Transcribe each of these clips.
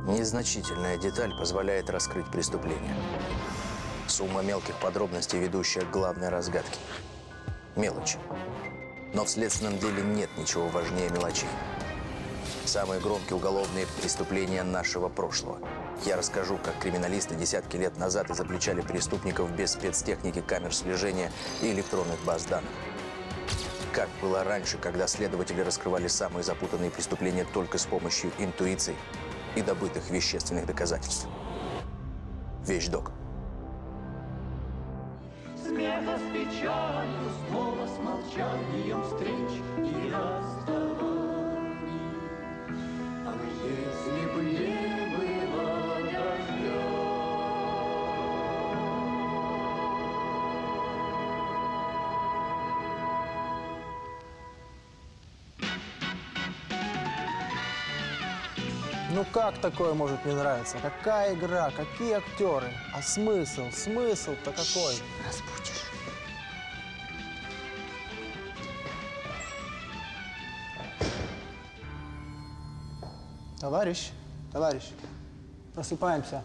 Незначительная деталь позволяет раскрыть преступление. Сумма мелких подробностей, ведущая к главной разгадке. Мелочи. Но в следственном деле нет ничего важнее мелочей. Самые громкие уголовные преступления нашего прошлого. Я расскажу, как криминалисты десятки лет назад изобличали преступников без спецтехники, камер слежения и электронных баз данных. Как было раньше, когда следователи раскрывали самые запутанные преступления только с помощью интуиции и добытых вещественных доказательств. Вещдок. Смеха с печалью, снова с молчанием встреч и расставаний. Ах, если бы не было дождя. Ну как такое может не нравиться? Какая игра, какие актеры? А смысл? Смысл-то какой? Разбудишь. Товарищ, просыпаемся.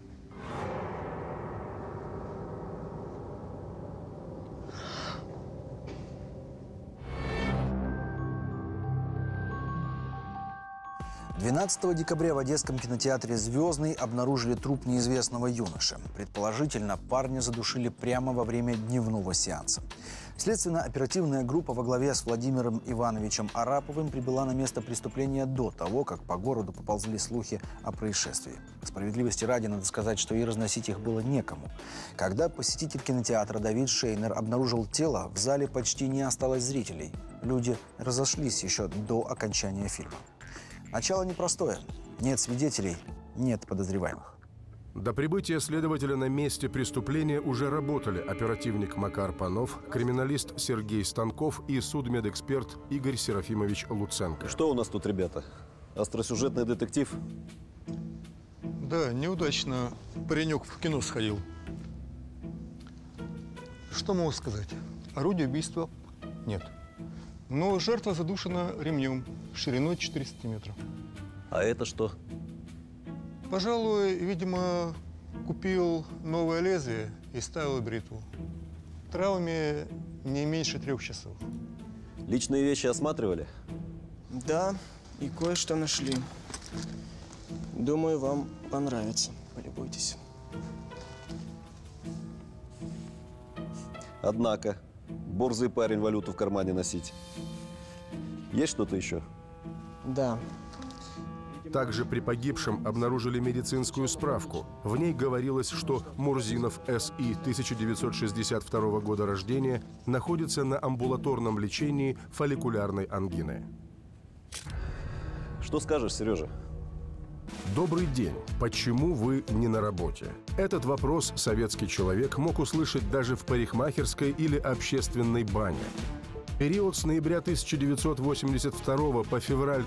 «12 декабря в Одесском кинотеатре «Звездный» обнаружили труп неизвестного юноши. Предположительно, парня задушили прямо во время дневного сеанса. Следственно-оперативная группа во главе с Владимиром Ивановичем Араповым прибыла на место преступления до того, как по городу поползли слухи о происшествии. Справедливости ради, надо сказать, что и разносить их было некому. Когда посетитель кинотеатра Давид Шейнер обнаружил тело, в зале почти не осталось зрителей. Люди разошлись еще до окончания фильма. Начало непростое. Нет свидетелей, нет подозреваемых. До прибытия следователя на месте преступления уже работали оперативник Макар Панов, криминалист Сергей Станков и судмедэксперт Игорь Серафимович Луценко. Что у нас тут, ребята? Остросюжетный детектив? Да, неудачно паренек в кино сходил. Что могу сказать? Орудия убийства нет. Но жертва задушена ремнем шириной 4 сантиметра. А это что? Пожалуй, видимо, купил новое лезвие и ставил бритву. Травме не меньше 3 часов. Личные вещи осматривали? Да, и кое-что нашли. Думаю, вам понравится. Полюбуйтесь. Однако, борзый парень валюту в кармане носить. Есть что-то еще? Да. Также при погибшем обнаружили медицинскую справку. В ней говорилось, что Мурзинов С.И. 1962 года рождения находится на амбулаторном лечении фолликулярной ангины. Что скажешь, Сережа? Добрый день. Почему вы не на работе? Этот вопрос советский человек мог услышать даже в парикмахерской или общественной бане. Период с ноября 1982 по февраль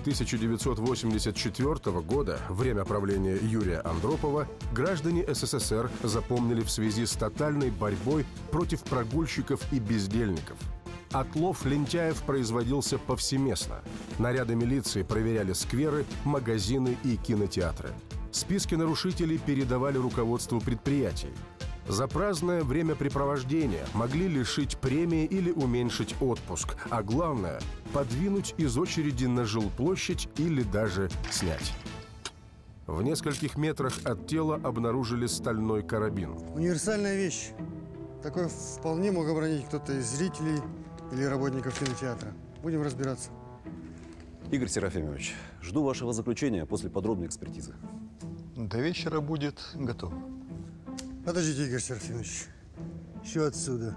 1984 года, время правления Юрия Андропова, граждане СССР запомнили в связи с тотальной борьбой против прогульщиков и бездельников. Отлов лентяев производился повсеместно. Наряды милиции проверяли скверы, магазины и кинотеатры. Списки нарушителей передавали руководству предприятий. За праздное времяпрепровождение могли лишить премии или уменьшить отпуск, а главное – подвинуть из очереди на жилплощадь или даже снять. В нескольких метрах от тела обнаружили стальной карабин. Универсальная вещь. Такой вполне мог обронить кто-то из зрителей или работников кинотеатра. Будем разбираться. Игорь Серафимович, жду вашего заключения после подробной экспертизы. До вечера будет готово. Подождите, Игорь Серафимович. Еще отсюда.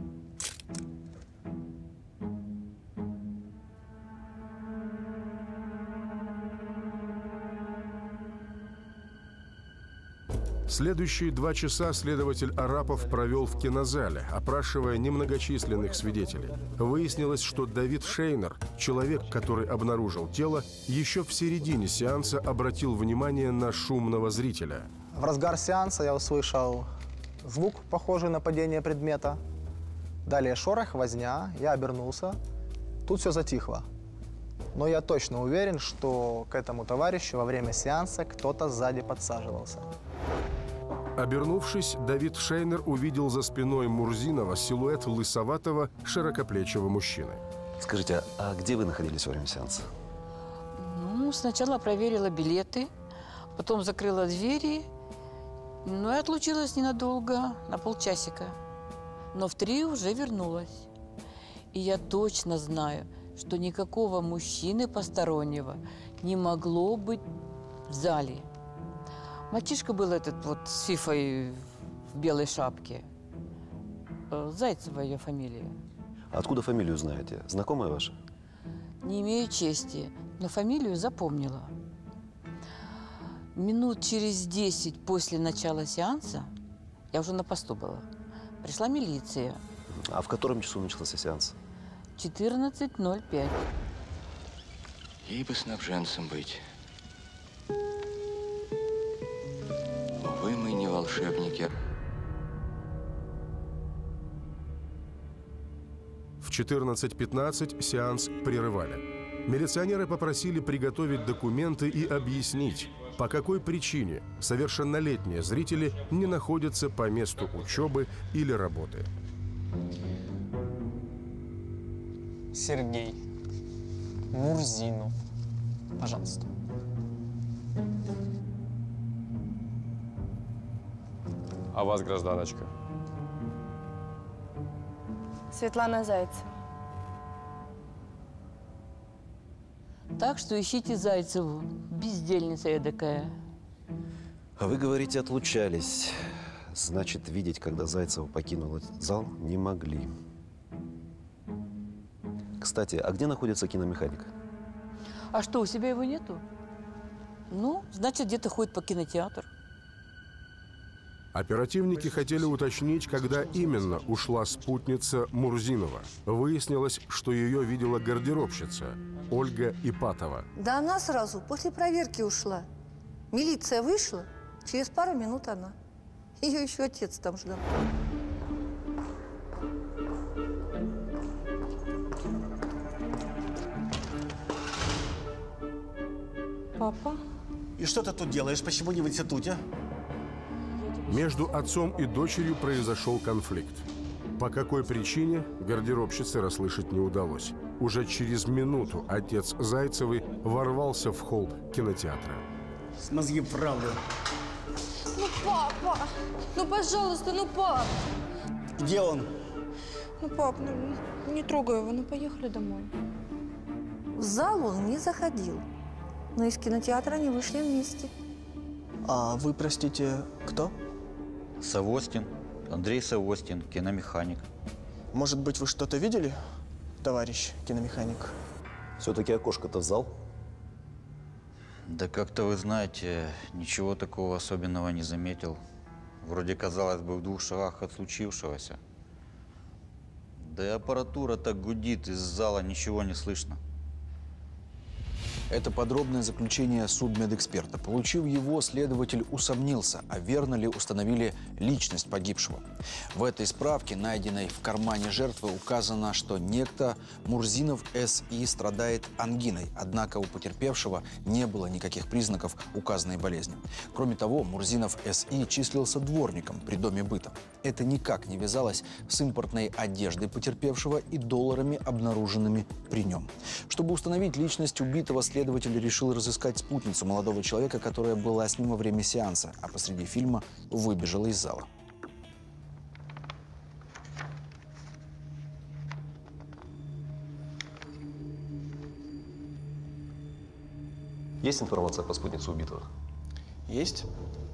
Следующие 2 часа следователь Арапов провел в кинозале, опрашивая немногочисленных свидетелей. Выяснилось, что Давид Шейнер, человек, который обнаружил тело, еще в середине сеанса обратил внимание на шумного зрителя. В разгар сеанса я услышал звук, похожий на падение предмета. Далее шорох, возня, я обернулся. Тут все затихло. Но я точно уверен, что к этому товарищу во время сеанса кто-то сзади подсаживался. Обернувшись, Давид Шейнер увидел за спиной Мурзинова силуэт лысоватого, широкоплечего мужчины. Скажите, а где вы находились во время сеанса? Ну, сначала проверила билеты, потом закрыла двери, но и отлучилась ненадолго, на полчасика. Но в 3 уже вернулась. И я точно знаю, что никакого мужчины постороннего не могло быть в зале. Мальчишка был этот вот с фифой в белой шапке. Зайцева ее фамилия. Откуда фамилию знаете? Знакомая ваша? Не имею чести, но фамилию запомнила. Минут через 10 после начала сеанса, я уже на посту была, пришла милиция. А в котором часу начался сеанс? 14:05. Ей бы снабженцем быть. Увы, мы не волшебники. В 14:15 сеанс прерывали. Милиционеры попросили приготовить документы и объяснить, по какой причине совершеннолетние зрители не находятся по месту учебы или работы. Сергей Мурзинов. Пожалуйста. А вас, гражданочка? Светлана Зайцева. Так что ищите Зайцеву, бездельница эдакая. А вы говорите, отлучались. Значит, видеть, когда Зайцева покинула зал, не могли. Кстати, а где находится киномеханик? А что, у себя его нету? Ну, значит, где-то ходит по кинотеатру. Оперативники хотели уточнить, когда именно ушла спутница Мурзинова. Выяснилось, что ее видела гардеробщица Ольга Ипатова. Да она сразу после проверки ушла. Милиция вышла, через пару минут она. Ее еще отец там ждал. Папа? И что ты тут делаешь? Почему не в институте? Между отцом и дочерью произошел конфликт. По какой причине, гардеробщице расслышать не удалось. Уже через минуту отец Зайцевой ворвался в холл кинотеатра. С мозги вправду. Ну, папа! Ну, пожалуйста, ну, пап! Где он? Ну, пап, ну, не трогай его, ну, поехали домой. В зал он не заходил, но из кинотеатра они вышли вместе. А вы, простите, кто? Савостин. Андрей Савостин, киномеханик. Может быть, вы что-то видели, товарищ киномеханик? Все-таки окошко-то в зал? Да как-то, вы знаете, ничего такого особенного не заметил. Вроде, казалось бы, в 2 шагах от случившегося. Да и аппаратура так гудит, из зала ничего не слышно. Это подробное заключение судмедэксперта. Получив его, следователь усомнился, а верно ли установили личность погибшего. В этой справке, найденной в кармане жертвы, указано, что некто Мурзинов С.И. страдает ангиной, однако у потерпевшего не было никаких признаков указанной болезни. Кроме того, Мурзинов С.И. числился дворником при доме быта. Это никак не вязалось с импортной одеждой потерпевшего и долларами, обнаруженными при нем. Чтобы установить личность убитого, следователь решил разыскать спутницу молодого человека, которая была с ним во время сеанса, а посреди фильма выбежала из зала. Есть информация по спутнице убитого? Есть.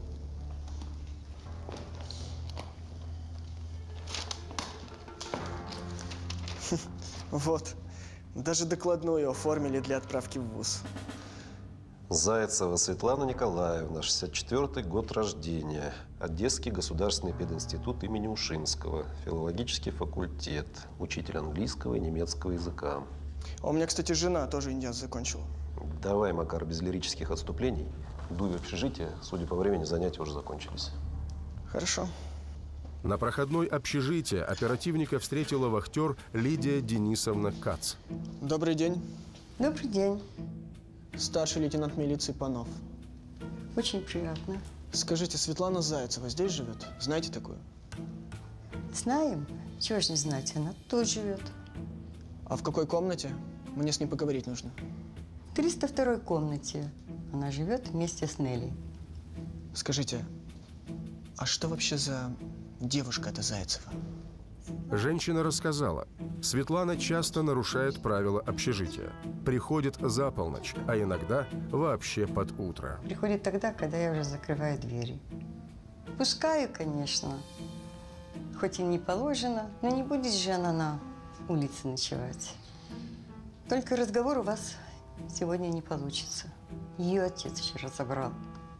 Вот. Даже докладную оформили для отправки в вуз. Зайцева Светлана Николаевна, 64-й год рождения. Одесский государственный пединститут имени Ушинского. Филологический факультет. Учитель английского и немецкого языка. А у меня, кстати, жена тоже индиас закончила. Давай, Макар, без лирических отступлений. Дуй в общежитие. Судя по времени, занятия уже закончились. Хорошо. На проходной общежития оперативника встретила вахтер Лидия Денисовна Кац. Добрый день. Добрый день. Старший лейтенант милиции Панов. Очень приятно. Скажите, Светлана Зайцева здесь живет? Знаете такую? Знаем. Чего ж не знать, она тут живет. А в какой комнате? Мне с ней поговорить нужно. В 302 комнате. Она живет вместе с Нелли. Скажите, а что вообще за девушка эта Зайцева? Женщина рассказала, Светлана часто нарушает правила общежития. Приходит за полночь, а иногда вообще под утро. Приходит тогда, когда я уже закрываю двери. Пускаю, конечно. Хоть и не положено, но не будет же она на улице ночевать. Только разговор у вас сегодня не получится. Ее отец вчера забрал.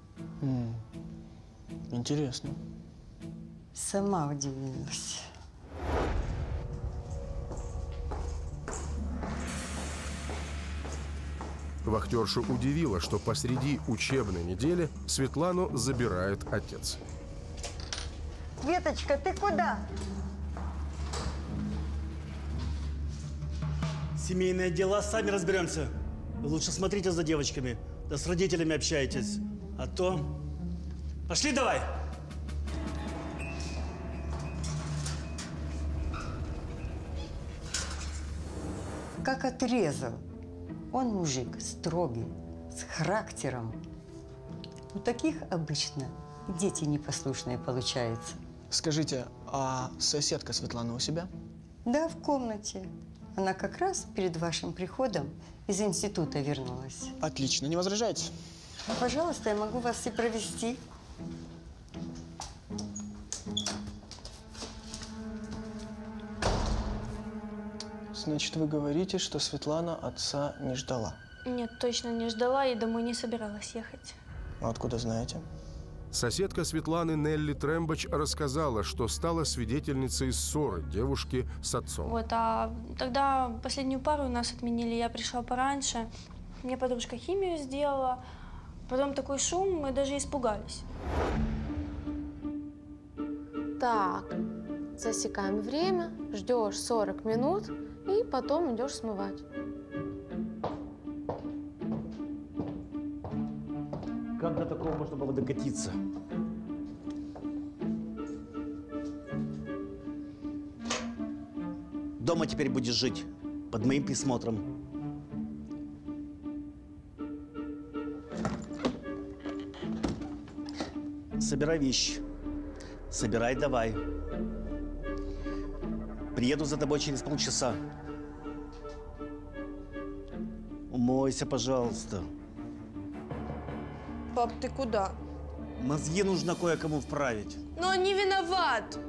Интересно. Сама удивилась. Вахтерша удивила, что посреди учебной недели Светлану забирает отец. Веточка, ты куда? Семейные дела, сами разберемся. Вы лучше смотрите за девочками, да с родителями общайтесь. А то... Пошли давай! Как отрезал. Он мужик строгий, с характером. У таких обычно дети непослушные получаются. Скажите, а соседка Светлана у себя? Да, в комнате. Она как раз перед вашим приходом из института вернулась. Отлично, не возражаете? Пожалуйста, я могу вас и провести. Значит, вы говорите, что Светлана отца не ждала? Нет, точно не ждала и домой не собиралась ехать. А откуда знаете? Соседка Светланы Нелли Трембач рассказала, что стала свидетельницей ссоры девушки с отцом. Вот, а тогда последнюю пару у нас отменили, я пришла пораньше. Мне подружка химию сделала. Потом такой шум, мы даже испугались. Так, засекаем время, ждешь 40 минут и потом идешь смывать. Как до такого можно было докатиться? Дома теперь будешь жить, под моим присмотром. Собирай вещи. Собирай давай. Приеду за тобой через полчаса. Умойся, пожалуйста. Пап, ты куда? Мозги нужно кое-кому вправить. Но он не виноват.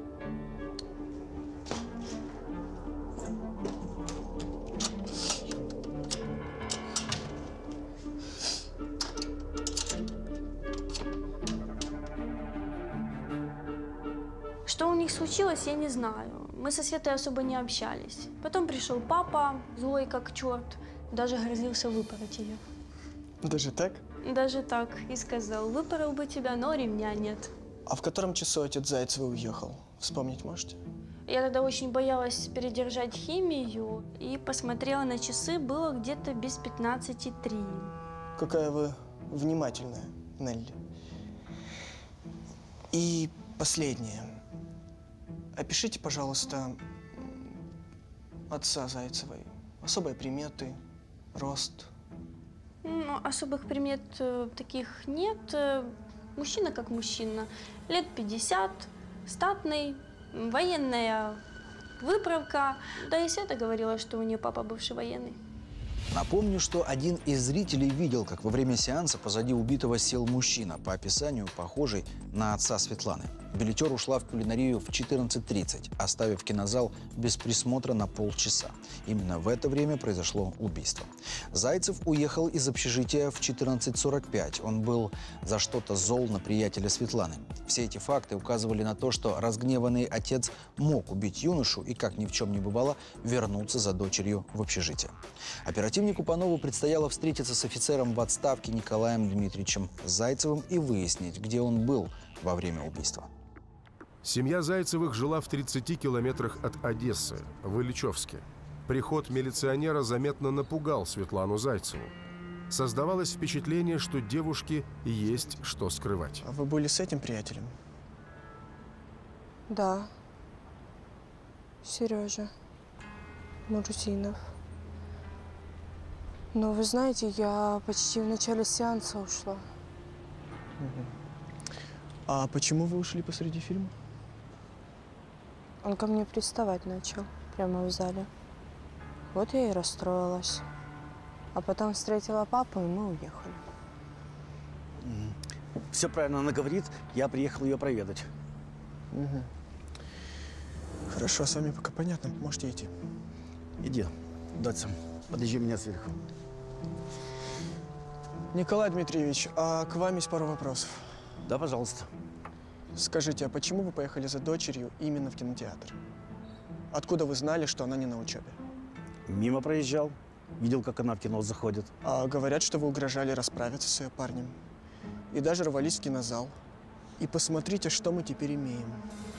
Что у них случилось, я не знаю. Мы со Светой особо не общались. Потом пришел папа, злой как черт, даже грозился выпороть ее. Даже так? Даже так. И сказал, выпорол бы тебя, но ремня нет. А в котором часу отец Зайцевой уехал? Вспомнить можете? Я тогда очень боялась передержать химию и посмотрела на часы, было где-то без 15:03. Какая вы внимательная, Нелли. И последнее. Опишите, пожалуйста, отца Зайцевой. Особые приметы, рост. Ну, особых примет таких нет. Мужчина как мужчина. Лет 50, статный, военная выправка. Да и Света говорила, что у нее папа бывший военный. Напомню, что один из зрителей видел, как во время сеанса позади убитого сел мужчина, по описанию похожий на отца Светланы. Билетер ушла в кулинарию в 14:30, оставив кинозал без присмотра на полчаса. Именно в это время произошло убийство. Зайцев уехал из общежития в 14:45. Он был за что-то зол на приятеля Светланы. Все эти факты указывали на то, что разгневанный отец мог убить юношу и, как ни в чем не бывало, вернуться за дочерью в общежитие. Оперативнику Панову предстояло встретиться с офицером в отставке Николаем Дмитриевичем Зайцевым и выяснить, где он был во время убийства. Семья Зайцевых жила в 30 километрах от Одессы, в Ильичевске. Приход милиционера заметно напугал Светлану Зайцеву. Создавалось впечатление, что девушке есть что скрывать. А вы были с этим приятелем? Да. Сережа Мурзинов. Но вы знаете, я почти в начале сеанса ушла. А почему вы ушли посреди фильма? Он ко мне приставать начал прямо в зале. Вот я и расстроилась. А потом встретила папу, и мы уехали. Все правильно она говорит, я приехал ее проведать. Угу. Хорошо, с вами пока понятно, можете идти. Иди, Дотя, подъезжай меня сверху. Николай Дмитриевич, а к вам есть пару вопросов. Да, пожалуйста. Скажите, а почему вы поехали за дочерью именно в кинотеатр? Откуда вы знали, что она не на учебе? Мимо проезжал. Видел, как она в кино заходит. А говорят, что вы угрожали расправиться с ее парнем. И даже рвались в кинозал. И посмотрите, что мы теперь имеем.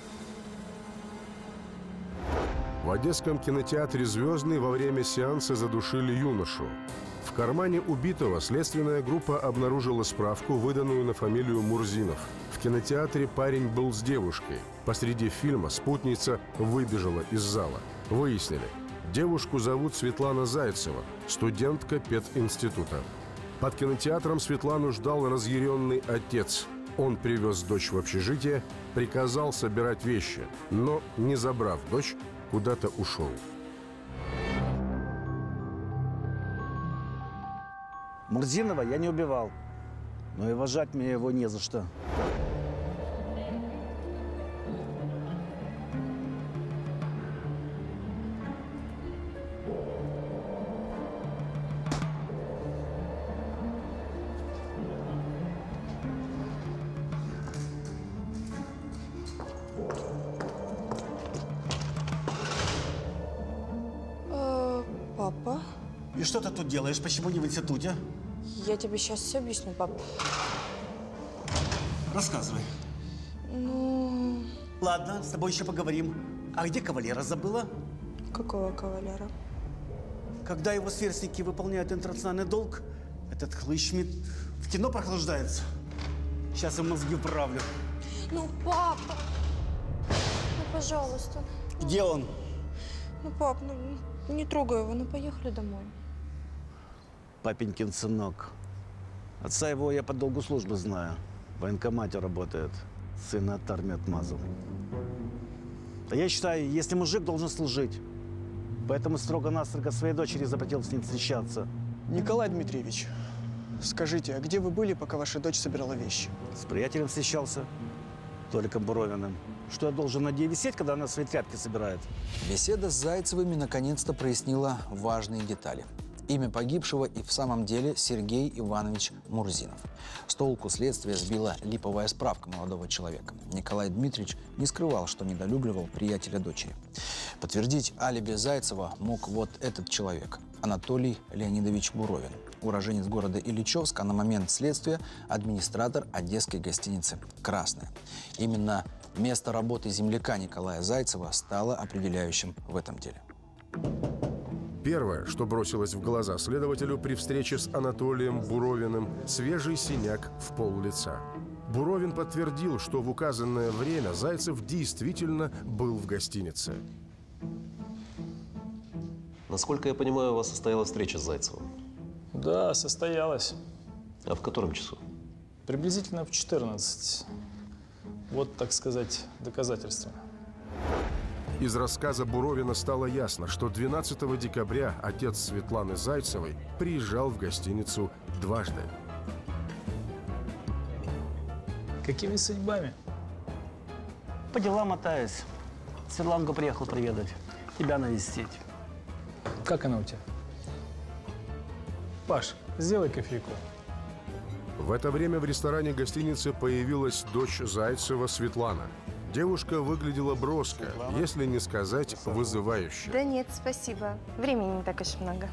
В одесском кинотеатре «Звездный» во время сеанса задушили юношу. В кармане убитого следственная группа обнаружила справку, выданную на фамилию Мурзинов. В кинотеатре парень был с девушкой. Посреди фильма спутница выбежала из зала. Выяснили, девушку зовут Светлана Зайцева, студентка пединститута. Под кинотеатром Светлану ждал разъяренный отец. Он привез дочь в общежитие, приказал собирать вещи, но, не забрав дочь, куда-то ушел. Мурзинова я не убивал, но и уважать мне его не за что. Папа, И что ты тут делаешь? Почему не в институте? я тебе сейчас все объясню, пап. Рассказывай. Ну, Ладно, с тобой еще поговорим. А где кавалера забыла? какого кавалера? Когда его сверстники выполняют интернациональный долг, этот хлыщ в кино прохлаждается. Сейчас я мозги вправлю. Ну, папа! Ну, пожалуйста. Где он? Ну, пап, ну не трогай его, ну поехали домой. Папенькин сынок. Отца его я по долгу службы знаю. В военкомате работает. Сына от армии отмазал. А я считаю, если мужик должен служить, поэтому строго-настрого своей дочери запретил с ним встречаться. Николай Дмитриевич, скажите, а где вы были, пока ваша дочь собирала вещи? С приятелем встречался, Толиком Буровиным. Что я должен на ней висеть, когда она свои тряпки собирает? Беседа с Зайцевыми наконец-то прояснила важные детали. Имя погибшего и в самом деле Сергей Иванович Мурзинов. С толку следствия сбила липовая справка молодого человека. Николай Дмитриевич не скрывал, что недолюбливал приятеля дочери. Подтвердить алиби Зайцева мог вот этот человек – Анатолий Леонидович Буровин, уроженец города Ильичевск, а на момент следствия администратор одесской гостиницы «Красная». Именно место работы земляка Николая Зайцева стало определяющим в этом деле. Первое, что бросилось в глаза следователю при встрече с Анатолием Буровиным – свежий синяк в пол лица. Буровин подтвердил, что в указанное время Зайцев действительно был в гостинице. Насколько я понимаю, у вас состоялась встреча с Зайцевым? Да, состоялась. А в котором часу? Приблизительно в 14. Вот, так сказать, доказательства. Из рассказа Буровина стало ясно, что 12 декабря отец Светланы Зайцевой приезжал в гостиницу дважды. Какими судьбами? По делам мотаюсь. Светланку приехал проведать. Тебя навестить. Как она у тебя? Паш, сделай кофейку. В это время в ресторане гостиницы появилась дочь Зайцева Светлана. Девушка выглядела броско, если не сказать вызывающе. Да нет, спасибо. Времени не так уж много.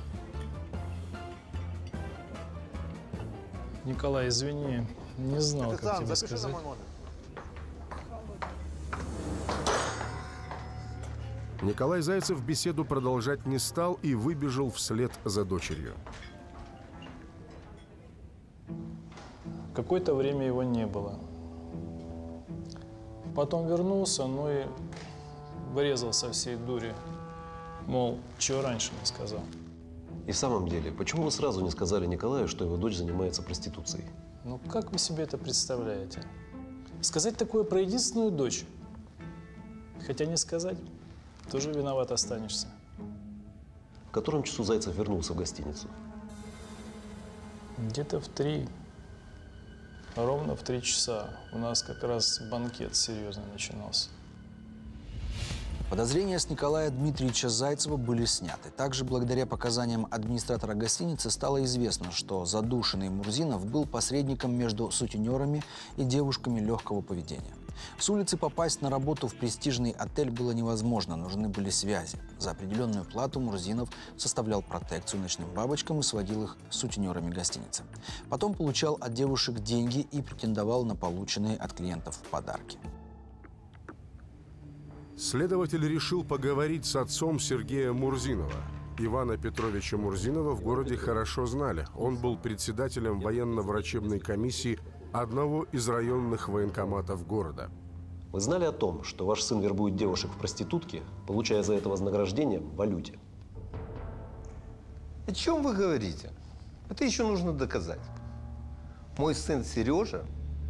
Николай, извини, не знал, как тебе сказать. Николай Зайцев беседу продолжать не стал и выбежал вслед за дочерью. Какое-то время его не было. Потом вернулся, ну и врезал со всей дури. Мол, чего раньше не сказал. И в самом деле, почему вы сразу не сказали Николаю, что его дочь занимается проституцией? Ну как вы себе это представляете? Сказать такое про единственную дочь? Хотя не сказать, тоже виноват останешься. В котором часу Зайцев вернулся в гостиницу? Где-то в 3. Ровно в 3 часа. У нас как раз банкет серьезно начинался. Подозрения с Николая Дмитриевича Зайцева были сняты. Также благодаря показаниям администратора гостиницы стало известно, что задушенный Мурзинов был посредником между сутенерами и девушками легкого поведения. С улицы попасть на работу в престижный отель было невозможно, нужны были связи. За определенную плату Мурзинов составлял протекцию ночным бабочкам и сводил их с сутенерами гостиницы. Потом получал от девушек деньги и претендовал на полученные от клиентов подарки. Следователь решил поговорить с отцом Сергея Мурзинова. Ивана Петровича Мурзинова в городе хорошо знали. Он был председателем военно-врачебной комиссии одного из районных военкоматов города. Вы знали о том, что ваш сын вербует девушек в проститутке, получая за это вознаграждение в валюте? О чем вы говорите? Это еще нужно доказать. Мой сын Сережа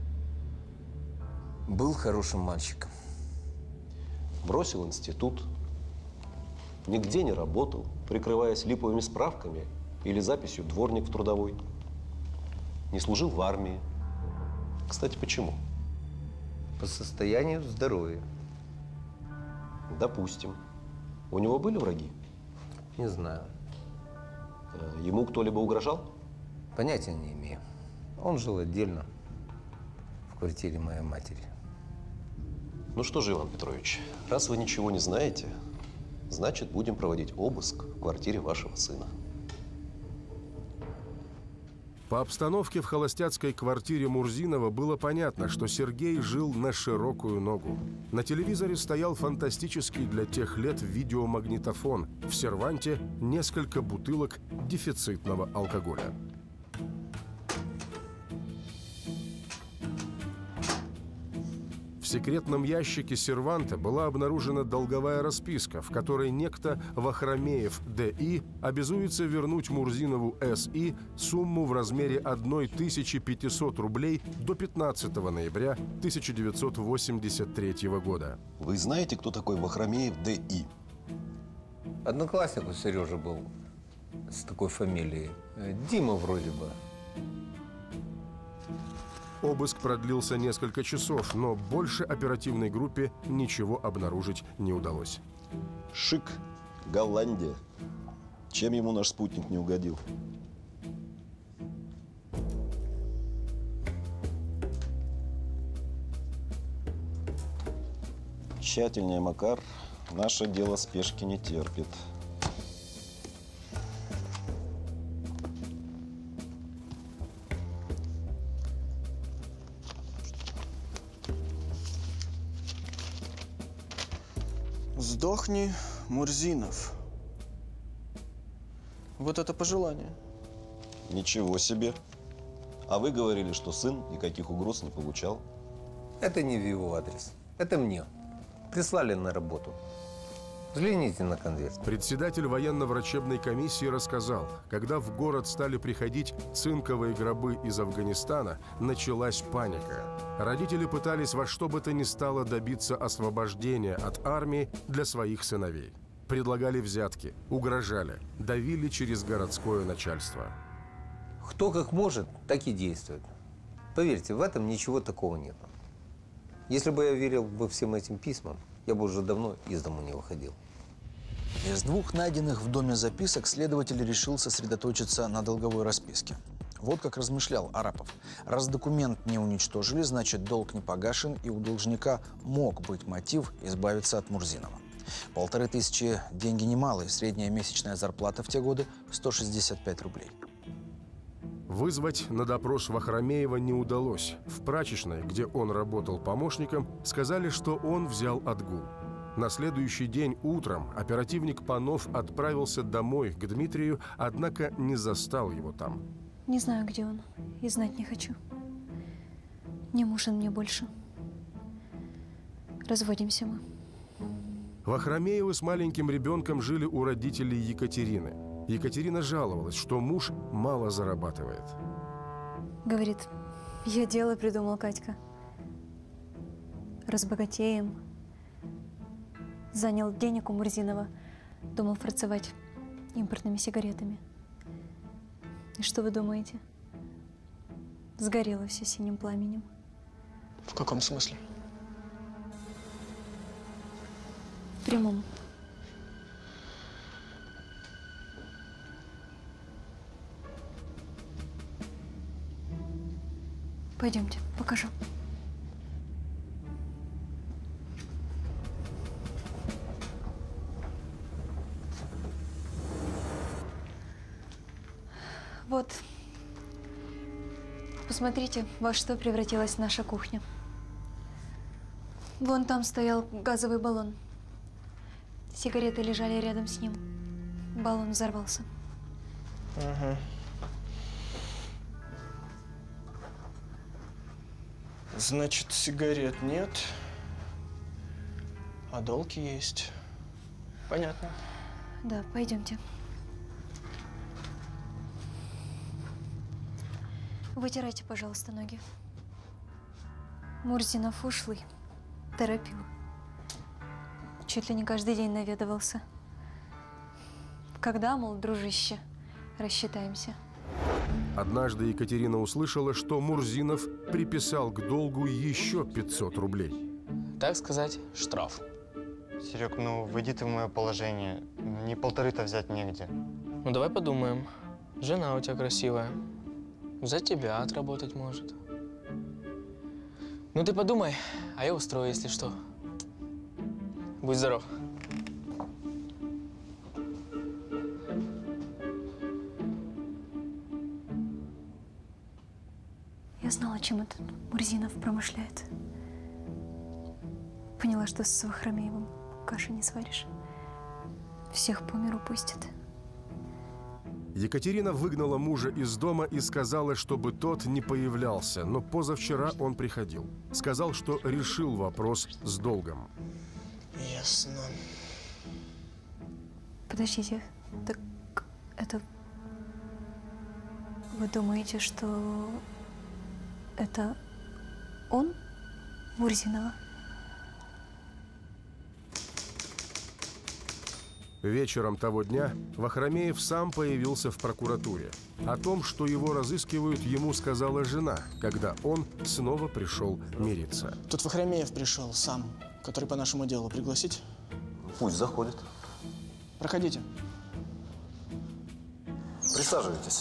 был хорошим мальчиком. Бросил институт, нигде не работал, прикрываясь липовыми справками или записью «дворник в трудовой». Не служил в армии. Кстати, почему? По состоянию здоровья. Допустим. У него были враги? Не знаю. Ему кто-либо угрожал? Понятия не имею. Он жил отдельно в квартире моей матери. Ну что же, Иван Петрович, раз вы ничего не знаете, значит, будем проводить обыск в квартире вашего сына. По обстановке в холостяцкой квартире Мурзинова было понятно, что Сергей жил на широкую ногу. На телевизоре стоял фантастический для тех лет видеомагнитофон. В серванте несколько бутылок дефицитного алкоголя. В секретном ящике серванта была обнаружена долговая расписка, в которой некто Вахромеев Д.И. обязуется вернуть Мурзинову С.И. сумму в размере 1500 рублей до 15 ноября 1983 года. Вы знаете, кто такой Вахромеев Д.И.? Одноклассник у Сережи был с такой фамилией. Дима вроде бы. Обыск продлился несколько часов, но больше оперативной группе ничего обнаружить не удалось. Шик, Голландия. Чем ему наш спутник не угодил? Тщательнее, Макар. Наше дело спешки не терпит. Сдохни, Мурзинов. Вот это пожелание. Ничего себе. А вы говорили, что сын никаких угроз не получал. Это не в его адрес. Это мне. Прислали на работу. Взгляните на конверт. Председатель военно-врачебной комиссии рассказал, когда в город стали приходить цинковые гробы из Афганистана, началась паника. Родители пытались во что бы то ни стало добиться освобождения от армии для своих сыновей. Предлагали взятки, угрожали, давили через городское начальство. Кто как может, так и действует. Поверьте, в этом ничего такого нет. Если бы я верил бы всем этим письмам, я бы уже давно из дому не выходил. Из 2 найденных в доме записок следователь решил сосредоточиться на долговой расписке. Вот как размышлял Арапов. Раз документ не уничтожили, значит, долг не погашен, и у должника мог быть мотив избавиться от Мурзинова. 1500 – деньги немалые, средняя месячная зарплата в те годы – 165 рублей. Вызвать на допрос Вахромеева не удалось. В прачечной, где он работал помощником, сказали, что он взял отгул. На следующий день утром оперативник Панов отправился домой к Дмитрию, однако не застал его там. Не знаю, где он, и знать не хочу. Не муж он мне больше. Разводимся мы. Вахромеевы с маленьким ребенком жили у родителей Екатерины. Екатерина жаловалась, что муж мало зарабатывает. Говорит, я дело придумал, Катька. Разбогатеем. Занял денег у Мурзинова. Думал фарцевать импортными сигаретами. И что вы думаете? Сгорело все синим пламенем. В каком смысле? В прямом. Пойдемте, покажу. Вот. Посмотрите, во что превратилась наша кухня. Вон там стоял газовый баллон. Сигареты лежали рядом с ним. Баллон взорвался. Ага. Значит, сигарет нет, а долг есть. Понятно. Да, пойдемте. Вытирайте, пожалуйста, ноги. Мурзинов ушлый, торопил. Чуть ли не каждый день наведывался. Когда, мол, дружище, рассчитаемся? Однажды Екатерина услышала, что Мурзинов приписал к долгу еще 500 рублей. Так сказать, штраф. Серег, ну войди ты в мое положение. Мне 1,5-то взять негде. Ну давай подумаем. Жена у тебя красивая. За тебя отработать может. Ну ты подумай, а я устрою, если что. Будь здоров. Я знала, чем этот Мурзинов промышляет. Поняла, что с Вахромеевым каши не сваришь. Всех по миру пустят. Екатерина выгнала мужа из дома и сказала, чтобы тот не появлялся, но позавчера он приходил. Сказал, что решил вопрос с долгом. Ясно. Подождите, так это... Вы думаете, что это он, Мурзинова? Вечером того дня Вахромеев сам появился в прокуратуре. О том, что его разыскивают, ему сказала жена, когда он снова пришел мириться. Тут Вахромеев пришел сам, который по нашему делу. Пригласить? Пусть заходит. Проходите. Присаживайтесь.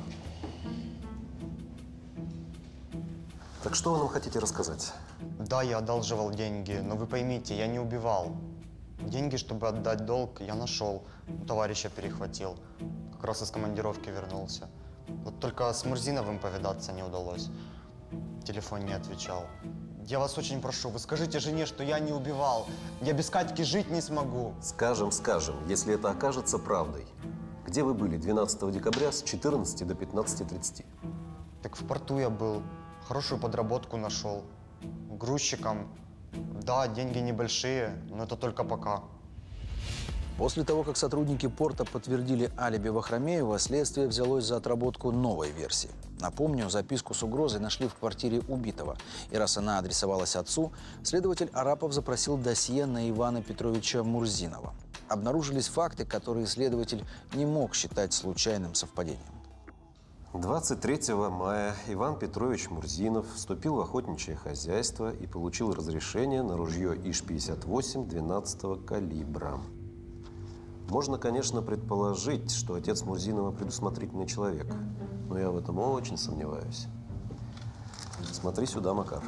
Так что вы нам хотите рассказать? Да, я одалживал деньги, но вы поймите, я не убивал. Деньги, чтобы отдать долг, я нашел. У товарища перехватил. Как раз из командировки вернулся. Вот только с Мурзиновым повидаться не удалось. Телефон не отвечал. Я вас очень прошу, вы скажите жене, что я не убивал. Я без Катьки жить не смогу. Скажем, если это окажется правдой. Где вы были 12 декабря с 14 до 15:30? Так в порту я был. Хорошую подработку нашел. Грузчиком. Да, деньги небольшие, но это только пока. После того, как сотрудники порта подтвердили алиби Вахромеева, следствие взялось за отработку новой версии. Напомню, записку с угрозой нашли в квартире убитого. И раз она адресовалась отцу, следователь Арапов запросил досье на Ивана Петровича Мурзинова. Обнаружились факты, которые следователь не мог считать случайным совпадением. 23 мая Иван Петрович Мурзинов вступил в охотничье хозяйство и получил разрешение на ружье ИШ-58 12-го калибра. Можно, конечно, предположить, что отец Мурзинова предусмотрительный человек, но я в этом очень сомневаюсь. Смотри сюда, Макар.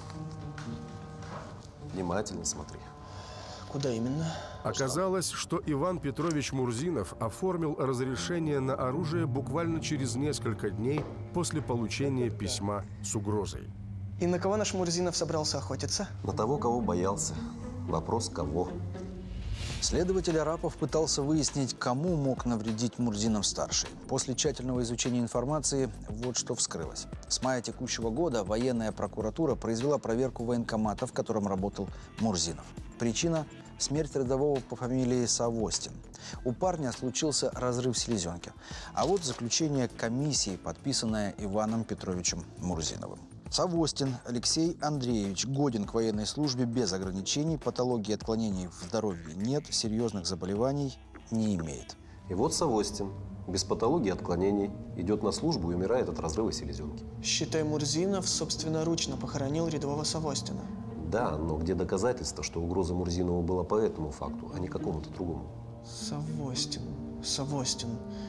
Внимательно смотри. Куда именно? Оказалось, что Иван Петрович Мурзинов оформил разрешение на оружие буквально через несколько дней после получения письма с угрозой. И на кого наш Мурзинов собрался охотиться? На того, кого боялся. Вопрос кого? Следователь Арапов пытался выяснить, кому мог навредить Мурзинов-старший. После тщательного изучения информации вот что вскрылось. С мая текущего года военная прокуратура произвела проверку военкомата, в котором работал Мурзинов. Причина – смерть рядового по фамилии Савостин. У парня случился разрыв селезенки. А вот заключение комиссии, подписанное Иваном Петровичем Мурзиновым. Савостин Алексей Андреевич годен к военной службе без ограничений, патологии и отклонений в здоровье нет, серьезных заболеваний не имеет. И вот Савостин без патологии и отклонений идет на службу и умирает от разрыва селезенки. Считай, Мурзинов собственноручно похоронил рядового Савостина. Да, но где доказательства, что угроза Мурзинову была по этому факту, а не какому-то другому? Савостин.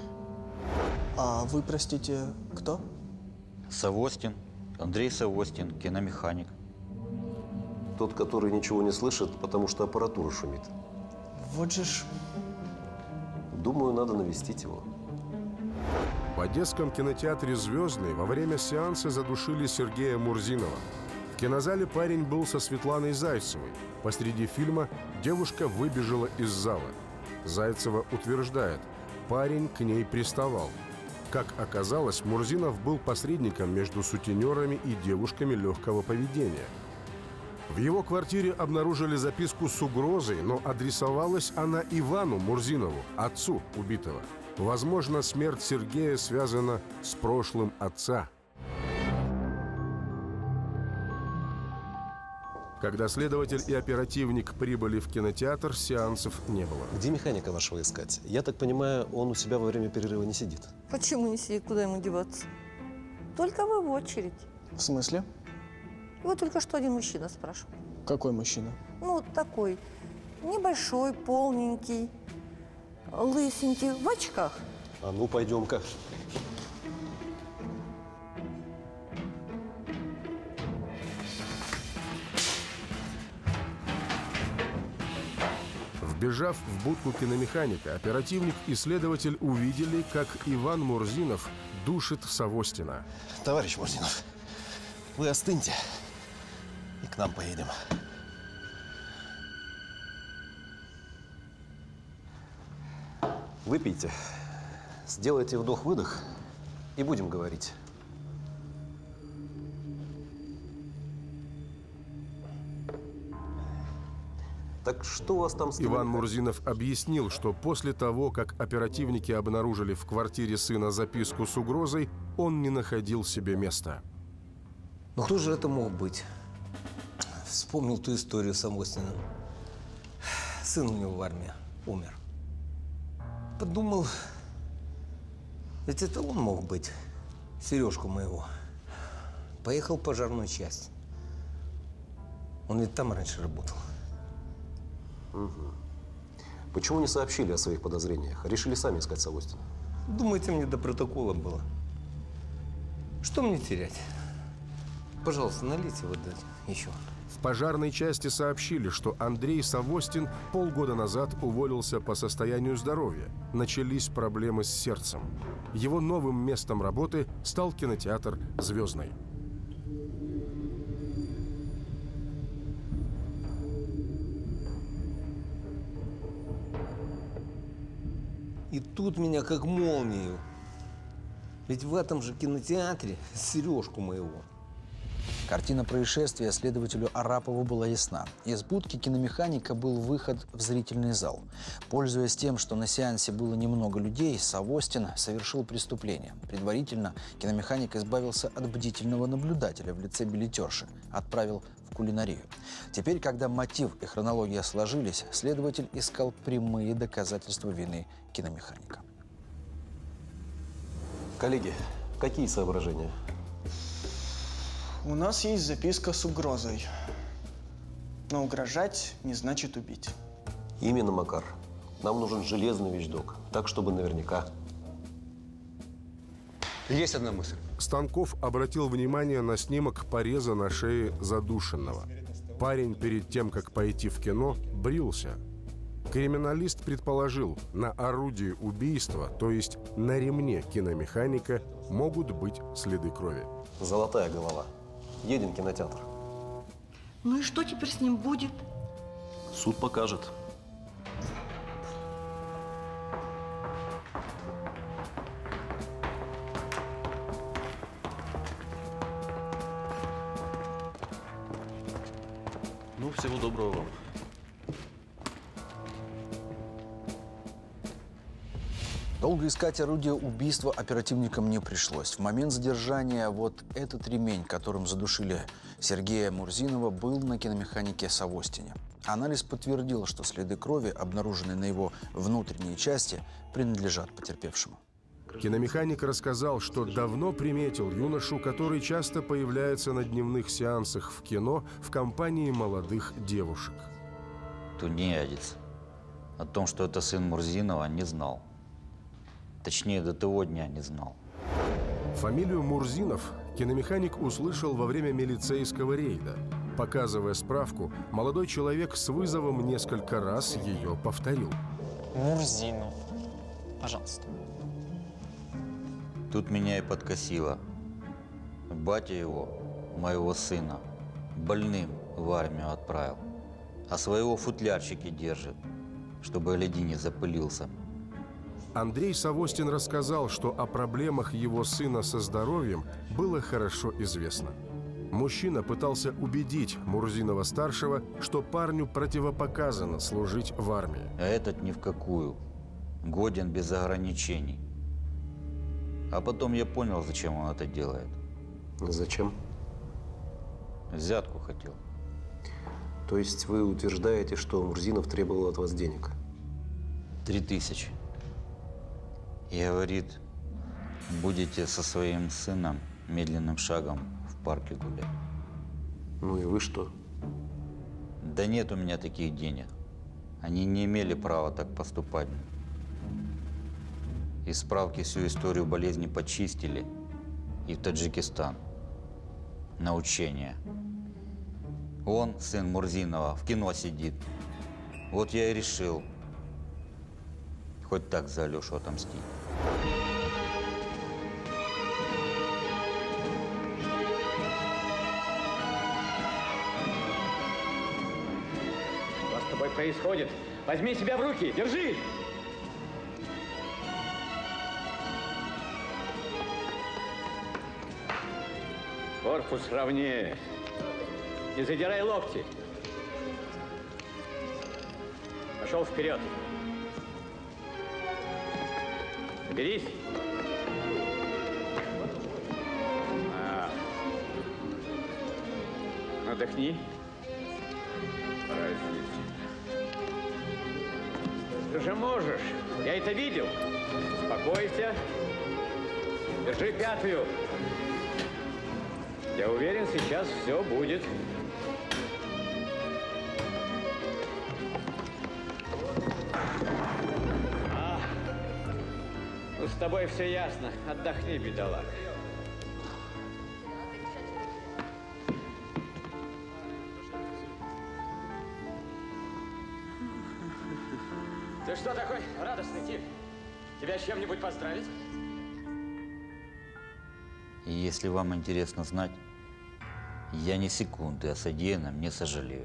А вы, простите, кто? Савостин. Андрей Савостин, киномеханик. Тот, который ничего не слышит, потому что аппаратура шумит. Вот же ж. Думаю, надо навестить его. В Одесском кинотеатре «Звездный» во время сеанса задушили Сергея Мурзинова. В кинозале парень был со Светланой Зайцевой. Посреди фильма девушка выбежала из зала. Зайцева утверждает, парень к ней приставал. Как оказалось, Мурзинов был посредником между сутенерами и девушками легкого поведения. В его квартире обнаружили записку с угрозой, но адресовалась она Ивану Мурзинову, отцу убитого. Возможно, смерть Сергея связана с прошлым отца. Когда следователь и оперативник прибыли в кинотеатр, сеансов не было. Где механика вашего искать? Я так понимаю, он у себя во время перерыва не сидит. Почему не сидит? Куда ему деваться? Только вы в очередь. В смысле? Его только что один мужчина спрашивал. Какой мужчина? Ну, вот такой. Небольшой, полненький, лысенький, в очках. А ну, пойдем-ка. Вбежав в будку киномеханика, оперативник и следователь увидели, как Иван Мурзинов душит Савостина. Товарищ Мурзинов, вы остыньте и к нам поедем. Выпейте, сделайте вдох-выдох и будем говорить. Так что у вас там с Иван Мурзинов объяснил, что после того, как оперативники обнаружили в квартире сына записку с угрозой, он не находил себе места. Ну кто же это мог быть? Вспомнил ту историю с Савостиным. Сын у него в армии умер. Подумал, ведь это он мог быть, Сережку моего. Поехал в пожарную часть. Он ведь там раньше работал. Угу. Почему не сообщили о своих подозрениях? Решили сами искать Савостина? Думаете, мне до протокола было? Что мне терять? Пожалуйста, налейте вот еще. В пожарной части сообщили, что Андрей Савостин полгода назад уволился по состоянию здоровья. Начались проблемы с сердцем. Его новым местом работы стал кинотеатр «Звездный». И тут меня как молнию. Ведь в этом же кинотеатре Сережку моего. Картина происшествия следователю Арапову была ясна. Из будки киномеханика был выход в зрительный зал. Пользуясь тем, что на сеансе было немного людей, Савостин совершил преступление. Предварительно киномеханик избавился от бдительного наблюдателя в лице билетерши, отправил в кулинарию. Теперь, когда мотив и хронология сложились, следователь искал прямые доказательства вины киномеханика. Коллеги, какие соображения? У нас есть записка с угрозой. Но угрожать не значит убить. Именно, Макар. Нам нужен железный вещдок, так, чтобы наверняка. Есть одна мысль. Станков обратил внимание на снимок пореза на шее задушенного. Парень перед тем, как пойти в кино, брился. Криминалист предположил, на орудии убийства, то есть на ремне киномеханика, могут быть следы крови. Золотая голова. Едем в кинотеатр. Ну и что теперь с ним будет? Суд покажет. Ну, всего доброго вам. Долго искать орудие убийства оперативникам не пришлось. В момент задержания вот этот ремень, которым задушили Сергея Мурзинова, был на киномеханике Савостине. Анализ подтвердил, что следы крови, обнаруженные на его внутренней части, принадлежат потерпевшему. Киномеханик рассказал, что давно приметил юношу, который часто появляется на дневных сеансах в кино в компании молодых девушек. Тунеядец. О том, что это сын Мурзинова, не знал. Точнее, до того дня не знал. Фамилию Мурзинов киномеханик услышал во время милицейского рейда. Показывая справку, молодой человек с вызовом несколько раз ее повторил. Мурзинов. Пожалуйста. Тут меня и подкосило. Батя его, моего сына, больным в армию отправил. А своего в футлярчике держит, чтобы гляди не запылился. Андрей Савостин рассказал, что о проблемах его сына со здоровьем было хорошо известно. Мужчина пытался убедить Мурзинова-старшего, что парню противопоказано служить в армии. А этот ни в какую. Годен без ограничений. А потом я понял, зачем он это делает. Зачем? Взятку хотел. То есть вы утверждаете, что Мурзинов требовал от вас денег? 3000. И говорит, будете со своим сыном медленным шагом в парке гулять. Ну и вы что? Да нет у меня таких денег. Они не имели права так поступать. Из справки всю историю болезни почистили и в Таджикистан. На учение. Он, сын Мурзинова, в кино сидит. Вот я и решил хоть так за Алешу отомстить. Что с тобой происходит? Возьми себя в руки, держи! Корпус ровнее. Не задирай локти. Пошел вперед. Соберись. Отдохни. Ты же можешь. Я это видел. Успокойся. Держи пятую. Я уверен, сейчас все будет. Ну, с тобой все ясно. Отдохни, бедолаг. Ты что такой радостный тип? Тебя с чем-нибудь поздравить? И если вам интересно знать, я ни секунды о содеянном не сожалею.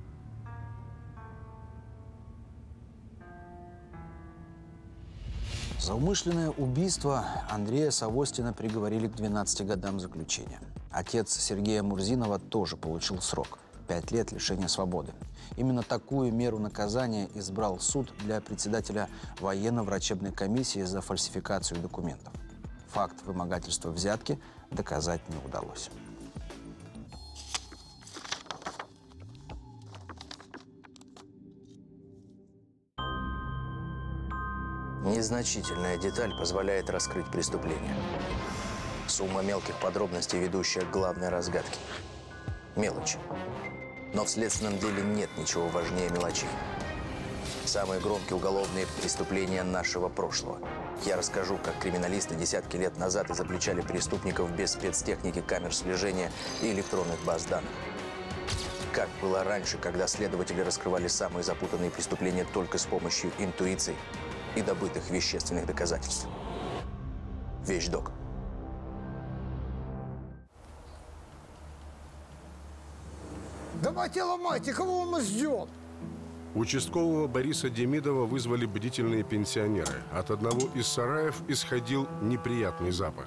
За умышленное убийство Андрея Савостина приговорили к 12 годам заключения. Отец Сергея Мурзинова тоже получил срок – 5 лет лишения свободы. Именно такую меру наказания избрал суд для председателя военно-врачебной комиссии за фальсификацию документов. Факт вымогательства взятки доказать не удалось. Незначительная деталь позволяет раскрыть преступление. Сумма мелких подробностей, ведущая к главной разгадке. Мелочи. Но в следственном деле нет ничего важнее мелочей. Самые громкие уголовные преступления нашего прошлого. Я расскажу, как криминалисты десятки лет назад изобличали преступников без спецтехники, камер слежения и электронных баз данных. Как было раньше, когда следователи раскрывали самые запутанные преступления только с помощью интуиции и добытых вещественных доказательств. Вещдок. Давайте ломайте, кого мы ждем? Участкового Бориса Демидова вызвали бдительные пенсионеры. От одного из сараев исходил неприятный запах.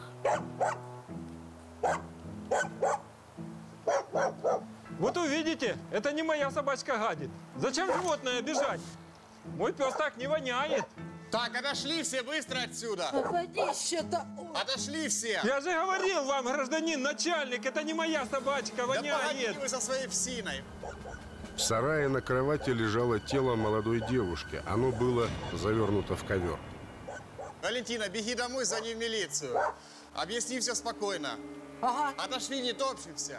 Вот увидите, это не моя собачка гадит. Зачем животное обижать? Мой пес так не воняет. Так, отошли все быстро отсюда. Выходи-то. Отошли все. Я же говорил вам, гражданин начальник, это не моя собачка, воняет. Да погодите вы со своей псиной. В сарае на кровати лежало тело молодой девушки. Оно было завернуто в ковер. Валентина, беги домой, звони в милицию. Объясни все спокойно. Ага. Отошли, не топчемся.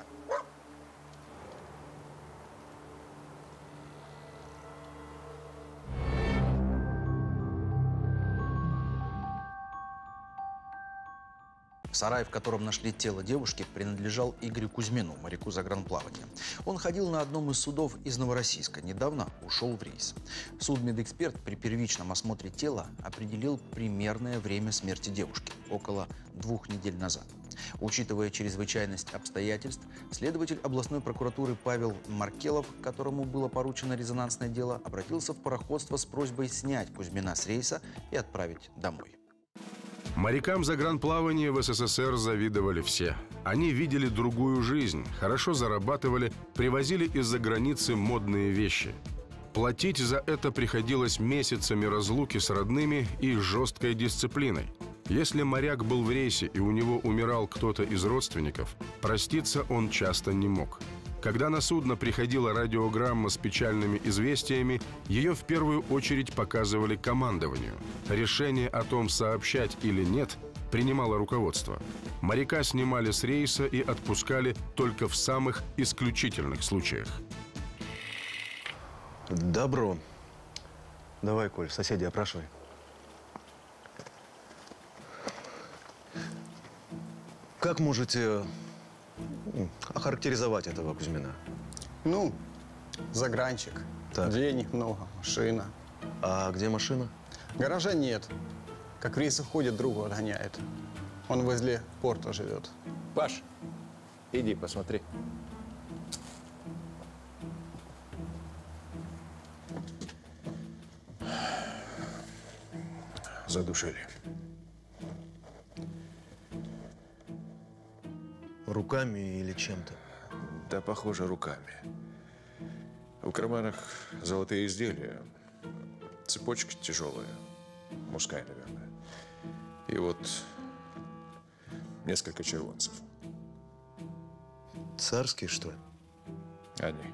Сарай, в котором нашли тело девушки, принадлежал Игорю Кузьмину, моряку загранплавания. Он ходил на одном из судов из Новороссийска, недавно ушел в рейс. Судмедэксперт при первичном осмотре тела определил примерное время смерти девушки – около 2 недель назад. Учитывая чрезвычайность обстоятельств, следователь областной прокуратуры Павел Маркелов, которому было поручено резонансное дело, обратился в пароходство с просьбой снять Кузьмина с рейса и отправить домой. Морякам загранплавания в СССР завидовали все. Они видели другую жизнь, хорошо зарабатывали, привозили из-за границы модные вещи. Платить за это приходилось месяцами разлуки с родными и жесткой дисциплиной. Если моряк был в рейсе и у него умирал кто-то из родственников, проститься он часто не мог. Когда на судно приходила радиограмма с печальными известиями, ее в первую очередь показывали командованию. Решение о том, сообщать или нет, принимало руководство. Моряка снимали с рейса и отпускали только в самых исключительных случаях. Добро. Давай, Коль, соседей опрашивай. Как можете охарактеризовать этого Кузьмина? Ну, загранчик. Так. Денег много, машина. А где машина? Гаража нет. Как в рейс уходит, другу отгоняет. Он возле порта живет. Паш, иди посмотри. Задушили. Руками или чем-то? Да, похоже, руками. В карманах золотые изделия. Цепочка тяжелая. Мужская, наверное. И вот несколько червонцев. Царские, что ли? Они.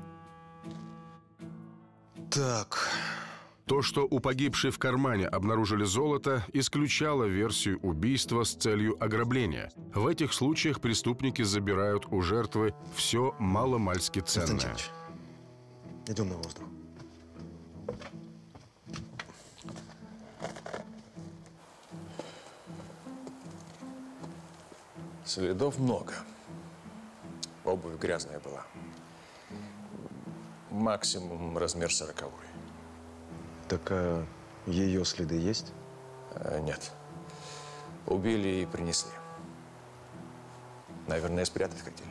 Так. То, что у погибшей в кармане обнаружили золото, исключало версию убийства с целью ограбления. В этих случаях преступники забирают у жертвы все маломальски ценное. Идем на воздух. Следов много. Обувь грязная была. Максимум размер 40-й. Так ее следы есть? Нет. Убили и принесли. Наверное, спрятать хотели.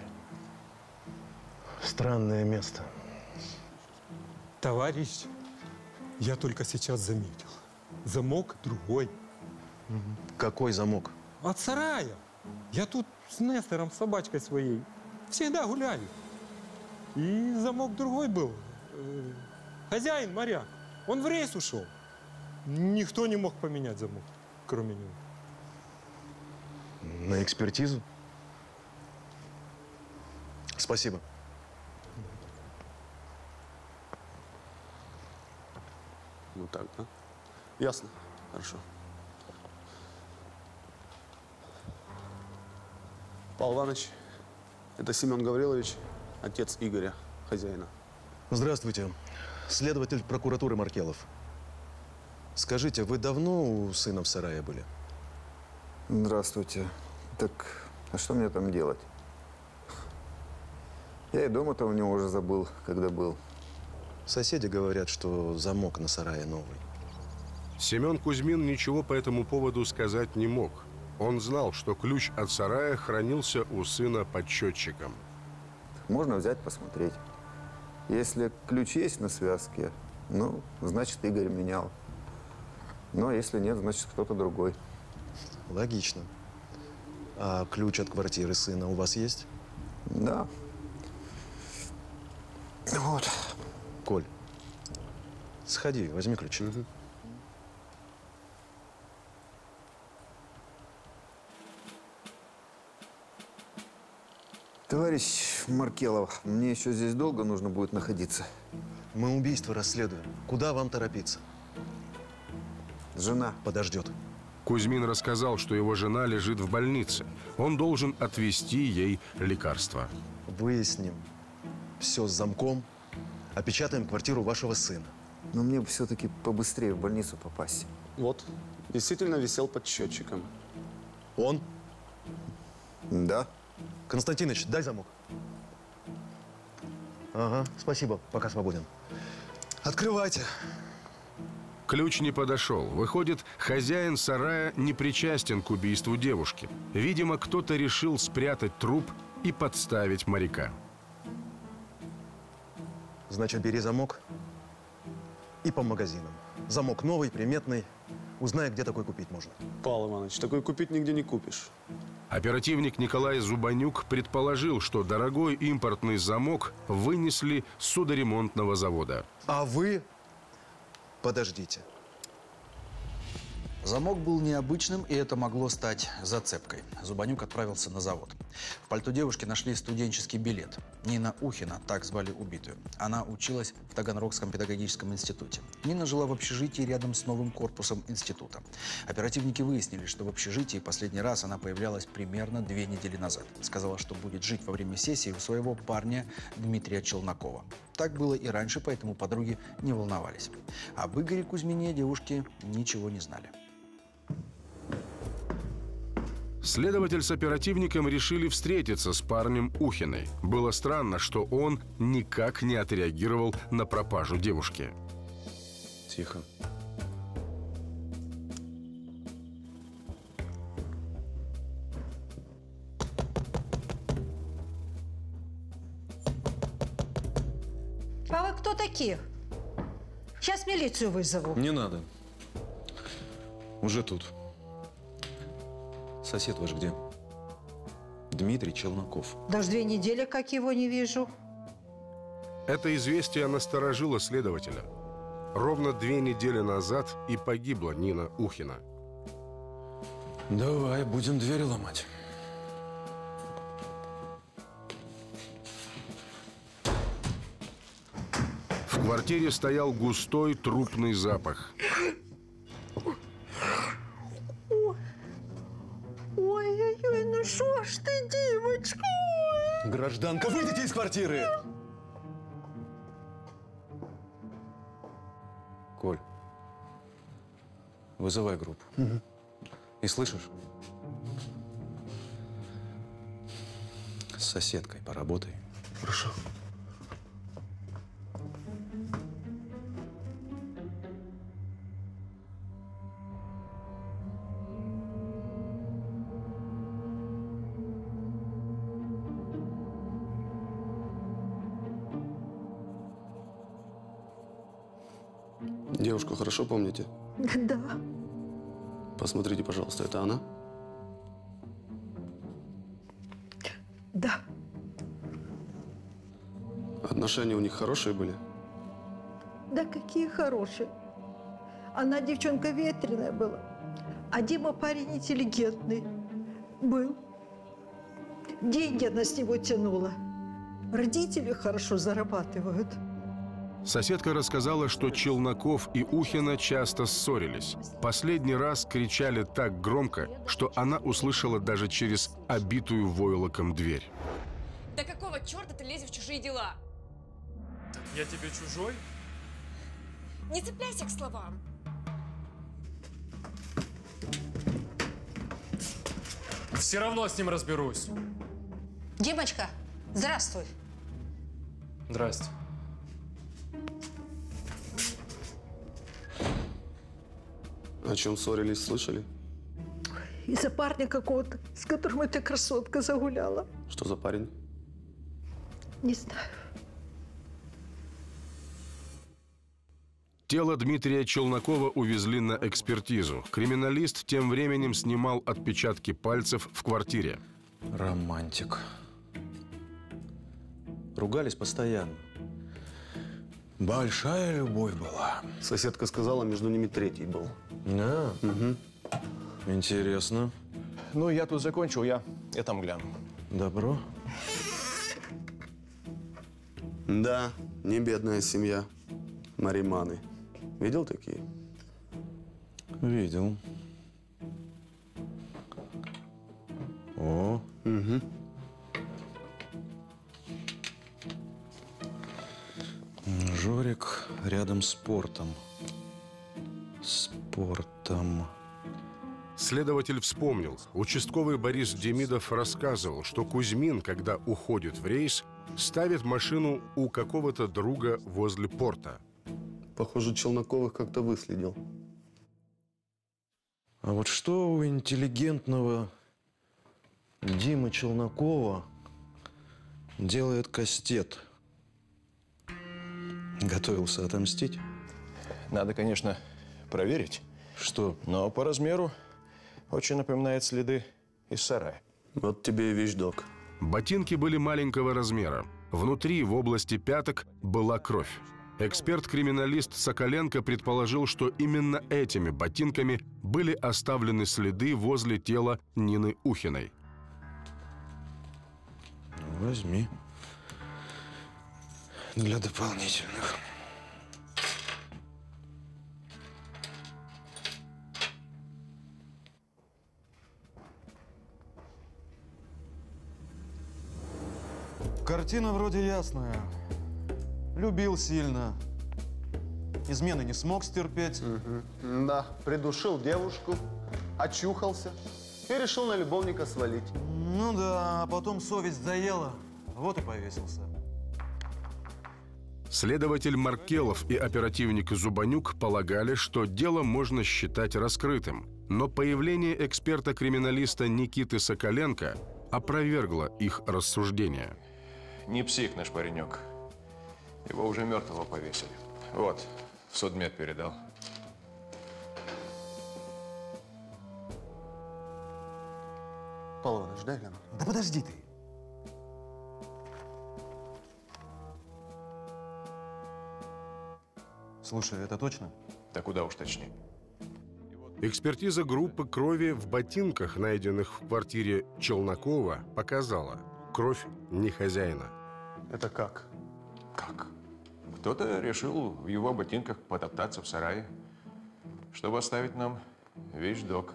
Странное место. Товарищ, я только сейчас заметил. Замок другой. Какой замок? От сарая. Я тут с Нестором, с собачкой своей, всегда гуляю. И замок другой был. Хозяин, моряк. Он в рейс ушел. Никто не мог поменять замок, кроме него. На экспертизу? Спасибо. Ну так, да? Ясно. Хорошо. Павел Иванович, это Семен Гаврилович, отец Игоря, хозяина. Здравствуйте. Следователь прокуратуры Маркелов. Скажите, вы давно у сына в сарае были? Здравствуйте. Так, а что мне там делать? Я и дома-то у него уже забыл, когда был. Соседи говорят, что замок на сарае новый. Семен Кузьмин ничего по этому поводу сказать не мог. Он знал, что ключ от сарая хранился у сына под счетчиком. Можно взять, посмотреть. Если ключ есть на связке, Ну, значит, Игорь менял. Ну, а если нет, значит, кто-то другой. Логично. А ключ от квартиры сына у вас есть? Да. Вот. Коль, сходи, возьми ключи. Товарищ Маркелов, мне еще здесь долго нужно будет находиться? Мы убийство расследуем. Куда вам торопиться? Жена. Подождет. Кузьмин рассказал, что его жена лежит в больнице. Он должен отвезти ей лекарства. Выясним все с замком, опечатаем квартиру вашего сына. Но мне бы все-таки побыстрее в больницу попасть. Вот, действительно висел под счетчиком. Он? Да. Константиныч, дай замок. Ага, спасибо, пока свободен. Открывайте. Ключ не подошел. Выходит, хозяин сарая не причастен к убийству девушки. Видимо, кто-то решил спрятать труп и подставить моряка. Значит, бери замок и по магазинам. Замок новый, приметный. Узнай, где такой купить можно. Павел Иванович, такой купить нигде не купишь. Оперативник Николай Зубанюк предположил, что дорогой импортный замок вынесли с судоремонтного завода. А вы подождите. Замок был необычным, и это могло стать зацепкой. Зубанюк отправился на завод. В пальто девушки нашли студенческий билет. Нина Ухина, так звали убитую. Она училась в Таганрогском педагогическом институте. Нина жила в общежитии рядом с новым корпусом института. Оперативники выяснили, что в общежитии последний раз она появлялась примерно 2 недели назад. Сказала, что будет жить во время сессии у своего парня Дмитрия Челнокова. Так было и раньше, поэтому подруги не волновались. Об Игоре Кузьмине девушки ничего не знали. Следователь с оперативником решили встретиться с парнем Ухиной. Было странно, что он никак не отреагировал на пропажу девушки. Тихо. А вы кто такие? Сейчас милицию вызову. Не надо. Уже тут. Сосед ваш где? Дмитрий Челноков. Даже 2 недели, как его не вижу. Это известие насторожило следователя. Ровно 2 недели назад и погибла Нина Ухина. Давай, будем двери ломать. В квартире стоял густой трупный запах. Ой-ой-ой, ну шо ж ты, девочка? Ой. Гражданка, выйдите из квартиры! Коль, вызывай группу. И слышишь? С соседкой поработай. Хорошо. Девушку хорошо помните? Да. Посмотрите, пожалуйста, это она? Да. Отношения у них хорошие были? Да какие хорошие. Она девчонка ветреная была. А Дима парень интеллигентный. Был. Деньги она с него тянула. Родители хорошо зарабатывают. Соседка рассказала, что Челноков и Ухина часто ссорились. Последний раз кричали так громко, что она услышала даже через обитую войлоком дверь. Да какого черта ты лезешь в чужие дела? Я тебе чужой? Не цепляйся к словам. Все равно с ним разберусь. Димочка, здравствуй. Здрасте. О чем ссорились, слышали? Из-за парня какого-то, с которым эта красотка загуляла. Что за парень? Не знаю. Тело Дмитрия Челнокова увезли на экспертизу. Криминалист тем временем снимал отпечатки пальцев в квартире. Романтик. Ругались постоянно. Большая любовь была. Соседка сказала, между ними третий был. Да? Угу. Интересно. Ну, я тут закончил, я там гляну. Добро. Да, не бедная семья. Нариманы. Видел такие? Видел. О. Угу. Жорик рядом с портом. Спортом. Следователь вспомнил. Участковый Борис Демидов рассказывал, что Кузьмин, когда уходит в рейс, ставит машину у какого-то друга возле порта. Похоже, Челноковых как-то выследил. А вот что у интеллигентного Димы Челнокова делает Кастет? Готовился отомстить? Надо, конечно, проверить. Что? Но по размеру очень напоминает следы из сарая. Вот тебе и вещдок. Ботинки были маленького размера. Внутри, в области пяток, была кровь. Эксперт-криминалист Соколенко предположил, что именно этими ботинками были оставлены следы возле тела Нины Ухиной. Возьми. Для дополнительных. Картина вроде ясная. Любил сильно. Измены не смог стерпеть. Угу. Да, придушил девушку, очухался и решил на любовника свалить. Ну да, а потом совесть заела, вот и повесился. Следователь Маркелов и оперативник Зубанюк полагали, что дело можно считать раскрытым. Но появление эксперта-криминалиста Никиты Соколенко опровергло их рассуждения. Не псих наш паренек. Его уже мертвого повесили. Вот, в судмед передал. Павел Иванович, дай гляну. Да подожди ты. Слушай, это точно? Да куда уж точнее. Экспертиза группы крови в ботинках, найденных в квартире Челнокова, показала – кровь не хозяина. Это как? Как? Кто-то решил в его ботинках потоптаться в сарае, чтобы оставить нам вещдок.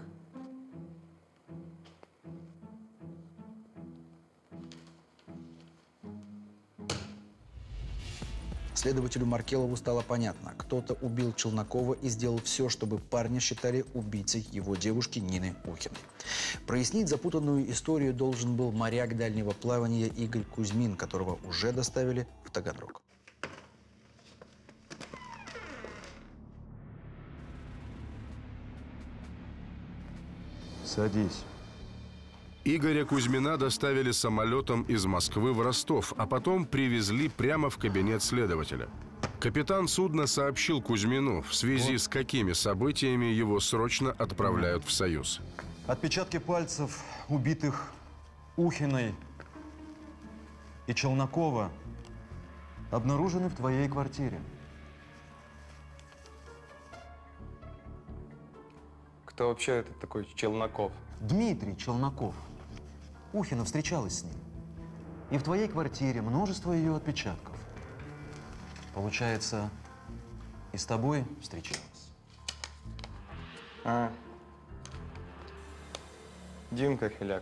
Следователю Маркелову стало понятно, кто-то убил Челнокова и сделал все, чтобы парня считали убийцей его девушки Нины Ухиной. Прояснить запутанную историю должен был моряк дальнего плавания Игорь Кузьмин, которого уже доставили в Таганрог. Садись. Игоря Кузьмина доставили самолетом из Москвы в Ростов, а потом привезли прямо в кабинет следователя. Капитан судна сообщил Кузьмину, в связи с какими событиями его срочно отправляют в Союз. Отпечатки пальцев убитых Ухиной и Челнокова обнаружены в твоей квартире. Кто вообще это такой Челноков? Дмитрий Челноков. Ухина встречалась с ним. И в твоей квартире множество ее отпечатков. Получается, и с тобой встречалась. А. Димка Хиляк.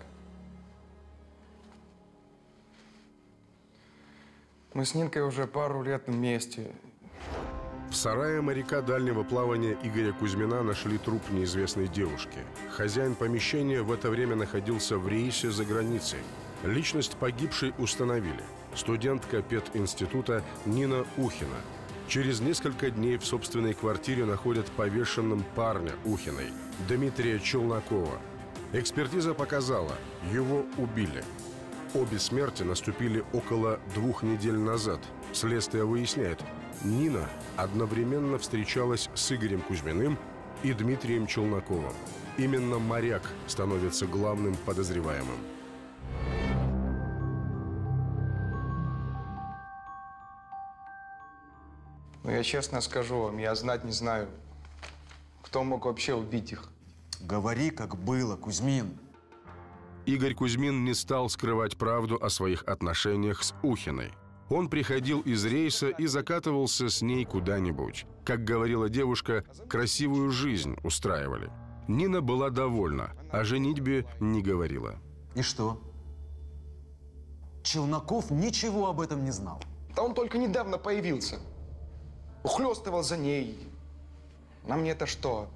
Мы с Нинкой уже пару лет вместе. В сарае моряка дальнего плавания Игоря Кузьмина нашли труп неизвестной девушки. Хозяин помещения в это время находился в рейсе за границей. Личность погибшей установили. Студентка пединститута Нина Ухина. Через несколько дней в собственной квартире находят повешенным парня Ухиной, Дмитрия Челнокова. Экспертиза показала, его убили. Обе смерти наступили около 2 недель назад. Следствие выясняет, Нина одновременно встречалась с Игорем Кузьминым и Дмитрием Челноковым. Именно моряк становится главным подозреваемым. Ну, я честно скажу вам, я знать не знаю, кто мог вообще убить их. Говори, как было, Кузьмин. Игорь Кузьмин не стал скрывать правду о своих отношениях с Ухиной. Он приходил из рейса и закатывался с ней куда-нибудь. Как говорила девушка, красивую жизнь устраивали. Нина была довольна, о женитьбе не говорила. И что? Челноков ничего об этом не знал. Да он только недавно появился. Ухлёстывал за ней. На мне-то что?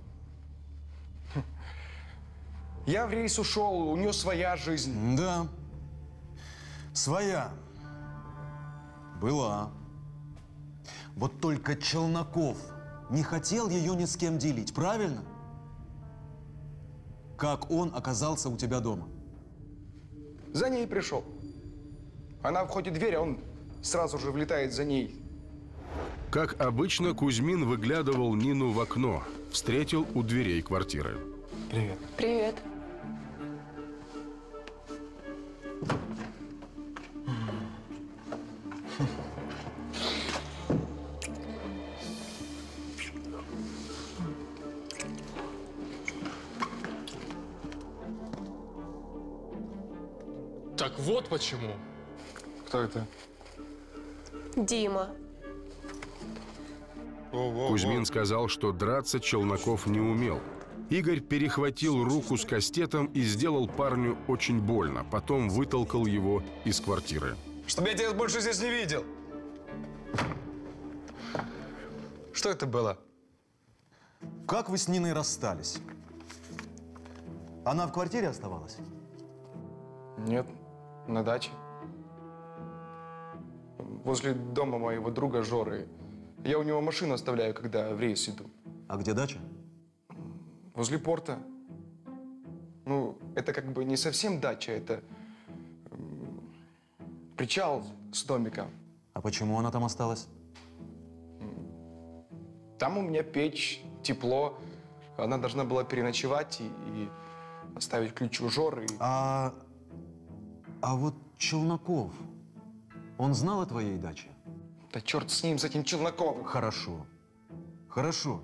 Я в рейс ушел, у нее своя жизнь. Да, своя. Была. Вот только Челноков не хотел ее ни с кем делить, правильно? Как он оказался у тебя дома? За ней пришел. Она входит в дверь, а он сразу же влетает за ней. Как обычно, Кузьмин выглядывал Нину в окно, встретил у дверей квартиры. Привет. Привет. Так вот почему. Кто это? Дима. Кузьмин сказал, что драться Челноков не умел. Игорь перехватил руку с кастетом и сделал парню очень больно. Потом вытолкал его из квартиры. Чтобы я тебя больше здесь не видел. Что это было? Как вы с Ниной расстались? Она в квартире оставалась? Нет, на даче. Возле дома моего друга Жоры. Я у него машину оставляю, когда в рейс иду. А где дача? Возле порта. Ну, это как бы не совсем дача, это причал с домиком. А почему она там осталась? Там у меня печь, тепло. Она должна была переночевать и оставить ключ у Жоры. А вот Челноков, он знал о твоей даче? Да черт с ним, с этим Челноковым. Хорошо. Хорошо.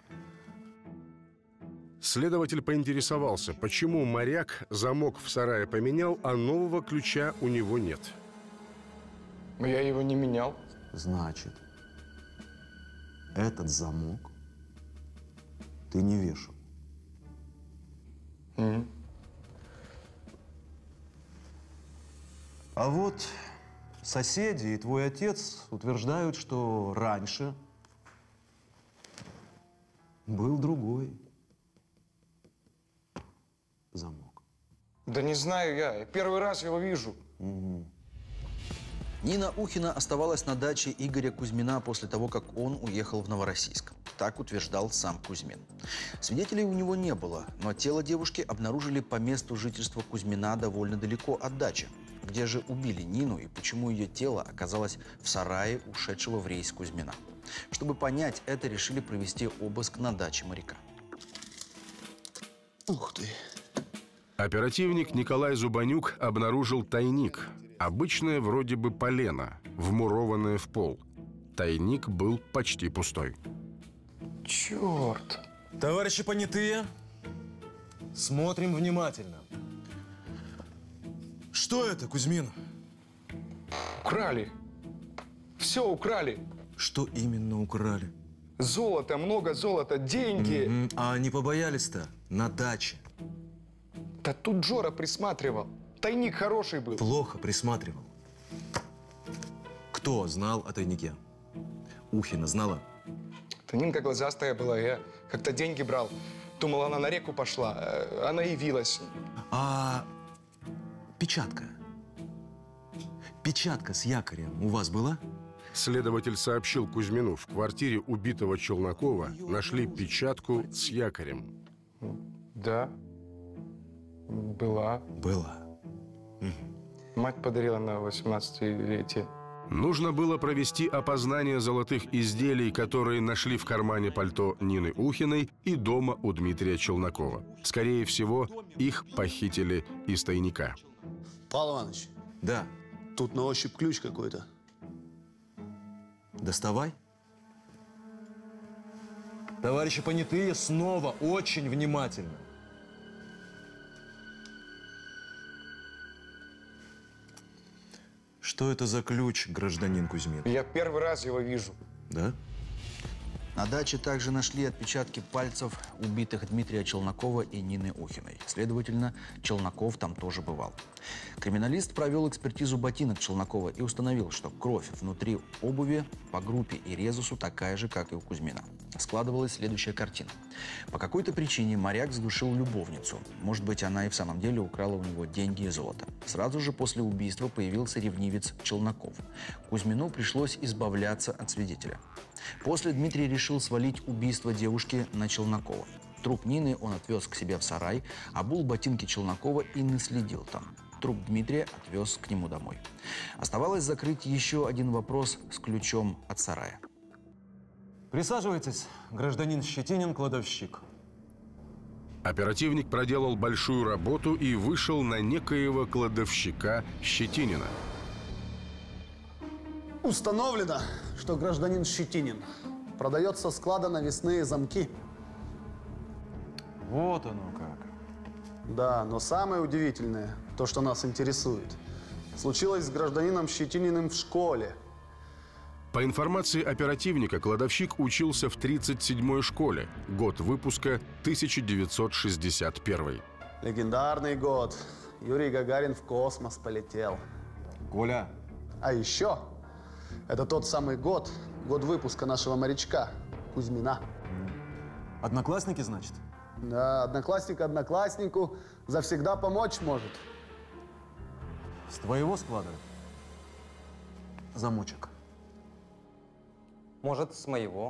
Следователь поинтересовался, почему моряк замок в сарае поменял, а нового ключа у него нет. Но я его не менял. Значит, этот замок ты не вешал. А вот соседи и твой отец утверждают, что раньше был другой замок. Да не знаю я первый раз его вижу. Нина Ухина оставалась на даче Игоря Кузьмина после того, как он уехал в Новороссийск. Так утверждал сам Кузьмин. Свидетелей у него не было, но тело девушки обнаружили по месту жительства Кузьмина довольно далеко от дачи. Где же убили Нину и почему ее тело оказалось в сарае ушедшего в рейс Кузьмина? Чтобы понять это, решили провести обыск на даче моряка. Ух ты! Оперативник Николай Зубанюк обнаружил тайник. Обычное вроде бы полено, вмурованное в пол. Тайник был почти пустой. Черт! Товарищи понятые, смотрим внимательно. Что это, Кузьмин? Украли. Все украли. Что именно украли? Золото, много золота, деньги. А не побоялись-то на даче? Да тут Жора присматривал. Тайник хороший был. Плохо присматривал. Кто знал о тайнике? Ухина знала? Нинка глазастая была, я как-то деньги брал. Думал, она на реку пошла, она явилась. А печатка? Печатка с якорем у вас была? Следователь сообщил Кузьмину, в квартире убитого Челнокова нашли печатку с якорем. Да, была. Была. Мать подарила на 18-летие. Нужно было провести опознание золотых изделий, которые нашли в кармане пальто Нины Ухиной и дома у Дмитрия Челнокова. Скорее всего, их похитили из тайника. Павел Иванович. Да. Тут на ощупь ключ какой-то. Доставай. Товарищи понятые, снова очень внимательно. Что это за ключ, гражданин Кузьмин? Я первый раз его вижу. Да? На даче также нашли отпечатки пальцев убитых Дмитрия Челнокова и Нины Ухиной. Следовательно, Челноков там тоже бывал. Криминалист провел экспертизу ботинок Челнокова и установил, что кровь внутри обуви по группе и резусу такая же, как и у Кузьмина. Складывалась следующая картина. По какой-то причине моряк задушил любовницу. Может быть, она и в самом деле украла у него деньги и золото. Сразу же после убийства появился ревнивец Челноков. Кузьмину пришлось избавляться от свидетеля. После Дмитрий решил свалить убийство девушки на Челнокова. Труп Нины он отвез к себе в сарай, обул ботинки Челнокова и наследил там. Труп Дмитрия отвез к нему домой. Оставалось закрыть еще один вопрос с ключом от сарая. Присаживайтесь, гражданин Щетинин, кладовщик. Оперативник проделал большую работу и вышел на некоего кладовщика Щетинина. Установлено, что гражданин Щетинин продает со склада навесные замки. Вот оно как. Да, но самое удивительное, то, что нас интересует, случилось с гражданином Щетининым в школе. По информации оперативника, кладовщик учился в 37-й школе. Год выпуска 1961. Легендарный год. Юрий Гагарин в космос полетел. Коля. А еще, это тот самый год выпуска нашего морячка Кузьмина. Одноклассники, значит? Да, одноклассник однокласснику завсегда помочь может. С твоего склада замочек. Может, с моего.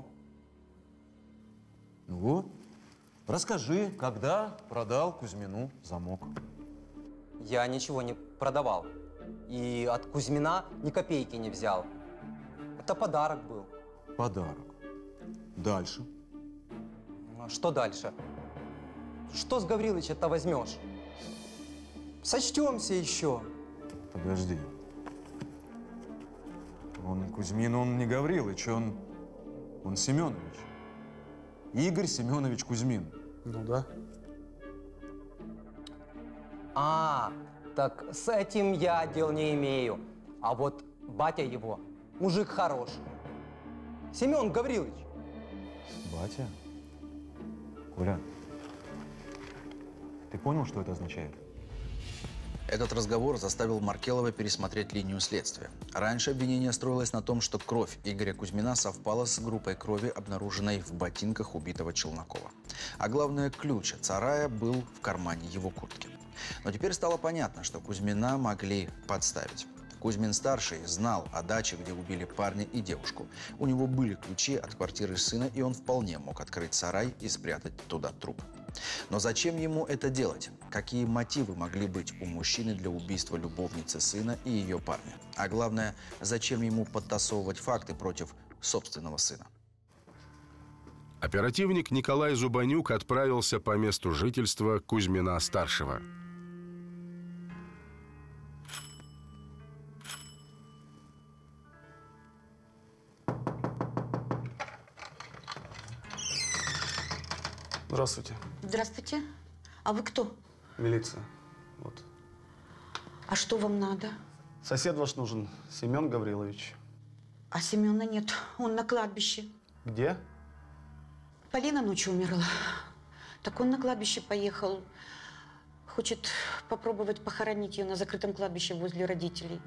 Ну, расскажи, когда продал Кузьмину замок? Я ничего не продавал. И от Кузьмина ни копейки не взял. Это подарок был. Подарок. Дальше. А что дальше? Что с Гаврилыча-то возьмешь? Сочтемся еще. Подожди. Кузьмин, он не Гаврилыч, он Семенович. Игорь Семенович Кузьмин. Ну да. А, так с этим я дел не имею. А вот батя его, мужик хороший. Семен Гаврилович. Батя? Коля, ты понял, что это означает? Этот разговор заставил Маркелова пересмотреть линию следствия. Раньше обвинение строилось на том, что кровь Игоря Кузьмина совпала с группой крови, обнаруженной в ботинках убитого Челнокова. А главное, ключ от сарая был в кармане его куртки. Но теперь стало понятно, что Кузьмина могли подставить. Кузьмин-старший знал о даче, где убили парня и девушку. У него были ключи от квартиры сына, и он вполне мог открыть сарай и спрятать туда труп. Но зачем ему это делать? Какие мотивы могли быть у мужчины для убийства любовницы сына и ее парня? А главное, зачем ему подтасовывать факты против собственного сына? Оперативник Николай Зубанюк отправился по месту жительства Кузьмина-старшего. Здравствуйте. Здравствуйте. А вы кто? Милиция. Вот. А что вам надо? Сосед ваш нужен, Семен Гаврилович. А Семена нет. Он на кладбище. Где? Полина ночью умерла. Так он на кладбище поехал. Хочет попробовать похоронить ее на закрытом кладбище возле родителей.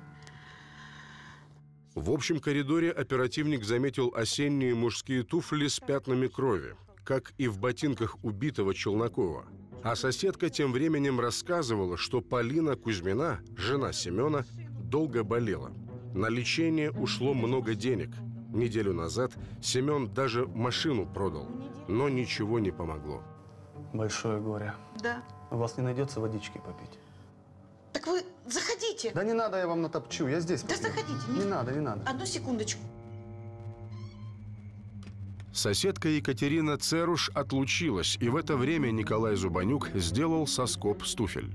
В общем коридоре оперативник заметил осенние мужские туфли с пятнами крови, как и в ботинках убитого Челнокова. А соседка тем временем рассказывала, что Полина Кузьмина, жена Семена, долго болела. На лечение ушло много денег. Неделю назад Семен даже машину продал, но ничего не помогло. Большое горе. Да. У вас не найдется водички попить? Так вы заходите. Да не надо, я вам натопчу, я здесь. Да заходите. Не надо, не надо. Одну секундочку. Соседка Екатерина Церуш отлучилась, и в это время Николай Зубанюк сделал соскоб с туфель.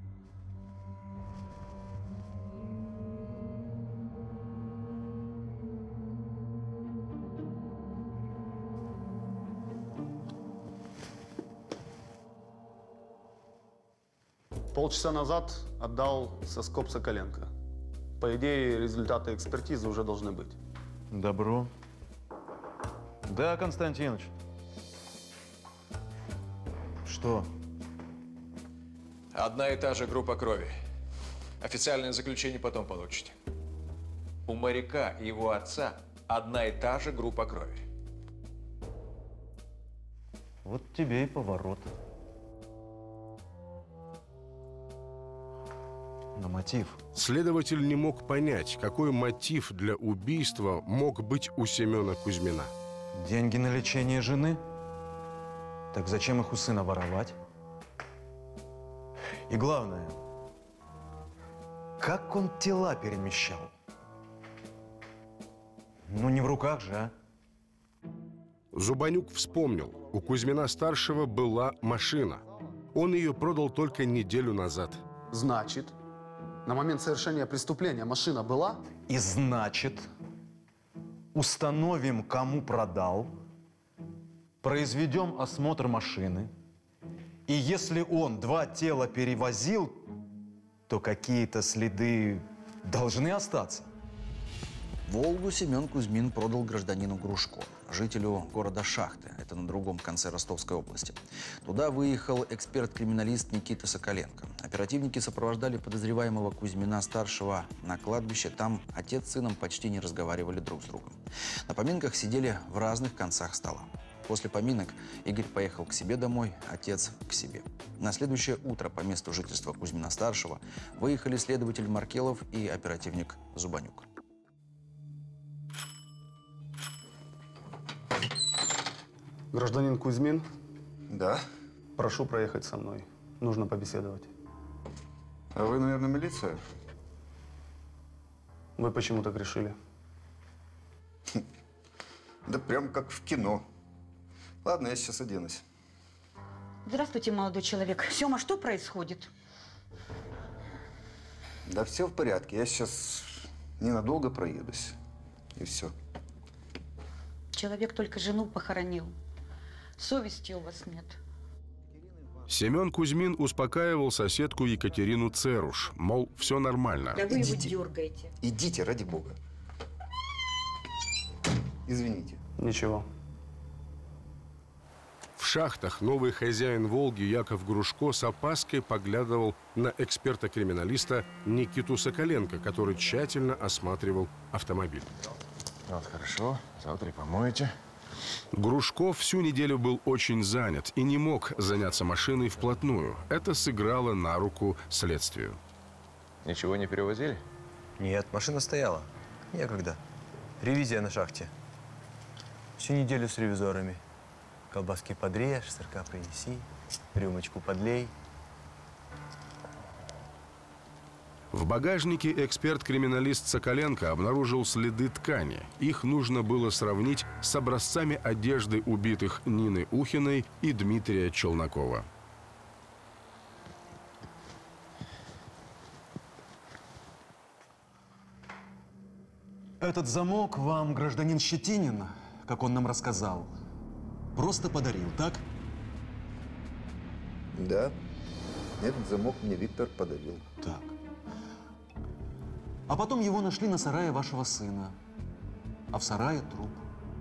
Полчаса назад отдал соскоб Соколенко. По идее, результаты экспертизы уже должны быть. Добро. Да, Константинович. Что? Одна и та же группа крови. Официальное заключение потом получите. У моряка и его отца одна и та же группа крови. Вот тебе и поворот. На мотив. Следователь не мог понять, какой мотив для убийства мог быть у Семена Кузьмина. Деньги на лечение жены? Так зачем их у сына воровать? И главное, как он тела перемещал? Ну, не в руках же, а? Зубанюк вспомнил, у Кузьмина-старшего была машина. Он ее продал только неделю назад. Значит, на момент совершения преступления машина была? И значит, установим, кому продал, произведем осмотр машины, и если он 2 тела перевозил, то какие-то следы должны остаться. «Волгу» Семен Кузьмин продал гражданину Грушко, жителю города Шахты, это на другом конце Ростовской области. Туда выехал эксперт-криминалист Никита Соколенко. Оперативники сопровождали подозреваемого Кузьмина-старшего на кладбище. Там отец с сыном почти не разговаривали друг с другом. На поминках сидели в разных концах стола. После поминок Игорь поехал к себе домой, отец к себе. На следующее утро по месту жительства Кузьмина-старшего выехали следователь Маркелов и оперативник Зубанюк. Гражданин Кузьмин? Да. Прошу проехать со мной. Нужно побеседовать. А вы, наверное, милиция? Вы почему так решили? Да прям как в кино. Ладно, я сейчас оденусь. Здравствуйте, молодой человек. Сёма, что происходит? Да все в порядке. Я сейчас ненадолго проедусь. И все. Человек только жену похоронил. Совести у вас нет. Семен Кузьмин успокаивал соседку Екатерину Церуш, мол, все нормально. Да вы его дергаете. Идите, ради бога. Извините. Ничего. В Шахтах новый хозяин «Волги» Яков Грушко с опаской поглядывал на эксперта-криминалиста Никиту Соколенко, который тщательно осматривал автомобиль. Вот, хорошо. Завтра помоете. Грушко всю неделю был очень занят и не мог заняться машиной вплотную. Это сыграло на руку следствию. Ничего не перевозили? Нет, машина стояла. Некогда. Ревизия на шахте. Всю неделю с ревизорами. Колбаски подрежь, сырка принеси, рюмочку подлей. В багажнике эксперт-криминалист Соколенко обнаружил следы ткани. Их нужно было сравнить с образцами одежды убитых Нины Ухиной и Дмитрия Челнокова. Этот замок вам гражданин Щетинин, как он нам рассказал, просто подарил, так? Да. Этот замок мне Виктор подарил. Так. А потом его нашли на сарае вашего сына. А в сарае труп.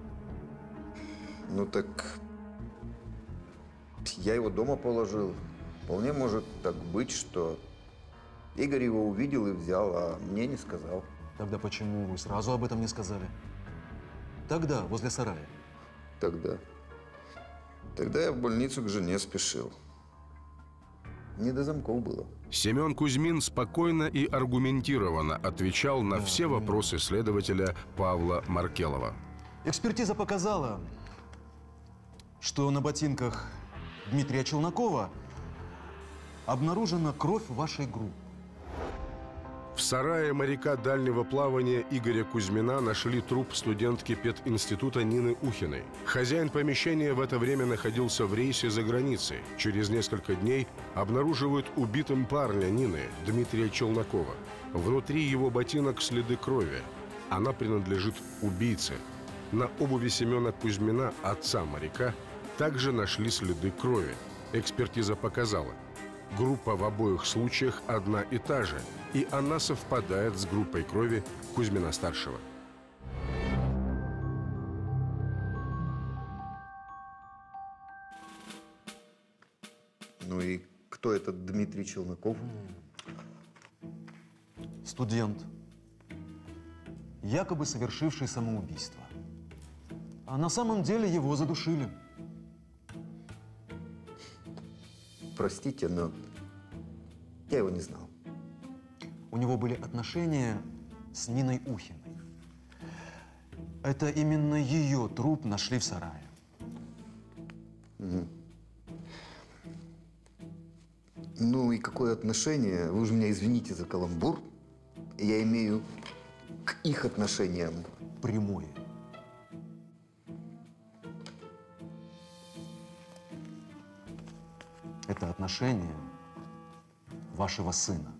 Ну так я его дома положил. Вполне может так быть, что Игорь его увидел и взял, а мне не сказал. Тогда почему вы сразу об этом не сказали? Тогда, возле сарая. Тогда я в больницу к жене спешил. Не до замков было. Семен Кузьмин спокойно и аргументированно отвечал на все вопросы следователя Павла Маркелова. Экспертиза показала, что на ботинках Дмитрия Челнокова обнаружена кровь вашей группы. сарае моряка дальнего плавания Игоря Кузьмина нашли труп студентки пединститута Нины Ухиной. Хозяин помещения в это время находился в рейсе за границей. Через несколько дней обнаруживают убитым парня Нины, Дмитрия Челнокова. Внутри его ботинок следы крови. Она принадлежит убийце. На обуви Семена Кузьмина, отца моряка, также нашли следы крови. Экспертиза показала, группа в обоих случаях одна и та же, и она совпадает с группой крови Кузьмина-старшего. Ну и кто этот Дмитрий Челноков? Студент, якобы совершивший самоубийство. А на самом деле его задушили. Простите, но я его не знал. У него были отношения с Ниной Ухиной. Это именно ее труп нашли в сарае. Угу. Ну и какое отношение, вы же меня извините за каламбур, я имею к их отношениям? Прямое. Это отношение вашего сына.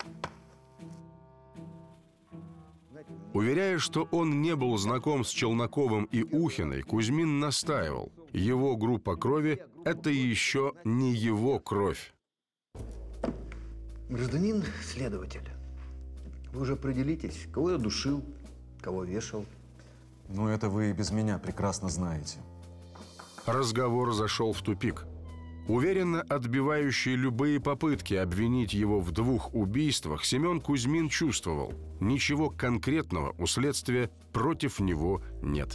Уверяя, что он не был знаком с Челноковым и Ухиной, Кузьмин настаивал. Его группа крови – это еще не его кровь. Гражданин следователь, вы уже определитесь, кого я душил, кого вешал. Ну, это вы и без меня прекрасно знаете. Разговор зашел в тупик. Уверенно отбивающий любые попытки обвинить его в двух убийствах, Семен Кузьмин чувствовал, ничего конкретного у следствия против него нет.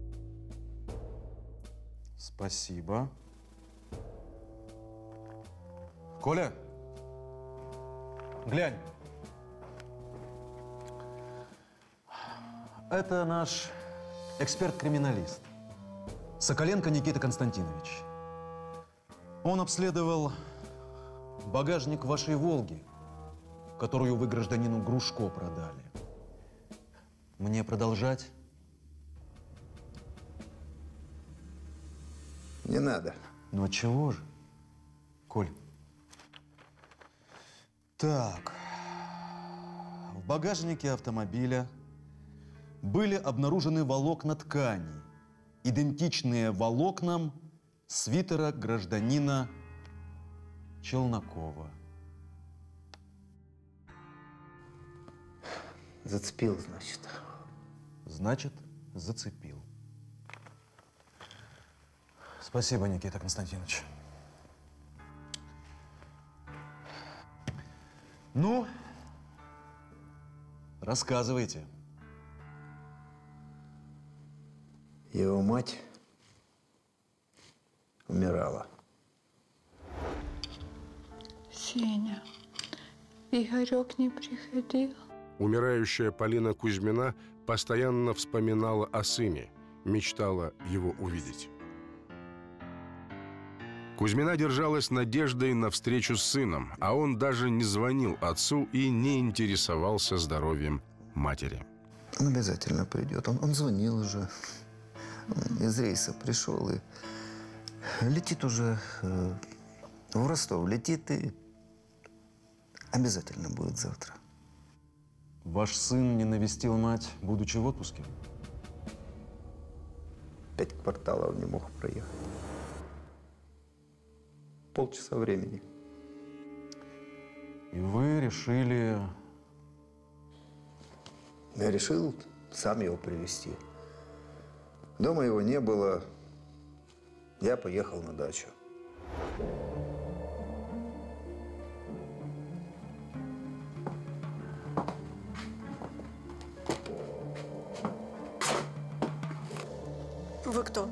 Спасибо. Коля, глянь. Это наш эксперт-криминалист Соколенко Никита Константинович. Он обследовал багажник вашей «Волги», которую вы гражданину Грушко продали. Мне продолжать? Не надо. Ну чего же, Коль? Так, в багажнике автомобиля были обнаружены волокна ткани, идентичные волокнам свитера гражданина Челнокова. Зацепил, значит. Значит, зацепил. Спасибо, Никита Константинович. Ну, рассказывайте. Его мать умирала. Сеня, Игорек не приходил. Умирающая Полина Кузьмина постоянно вспоминала о сыне, мечтала его увидеть. Кузьмина держалась надеждой на встречу с сыном, а он даже не звонил отцу и не интересовался здоровьем матери. Он обязательно придет. Он звонил уже. Из рейса пришел и летит уже в Ростов. Летит и обязательно будет завтра. Ваш сын не навестил мать, будучи в отпуске? 5 кварталов не мог проехать. Полчаса времени. И вы решили... Я решил сам его привезти. Дома его не было. Я поехал на дачу. Вы кто?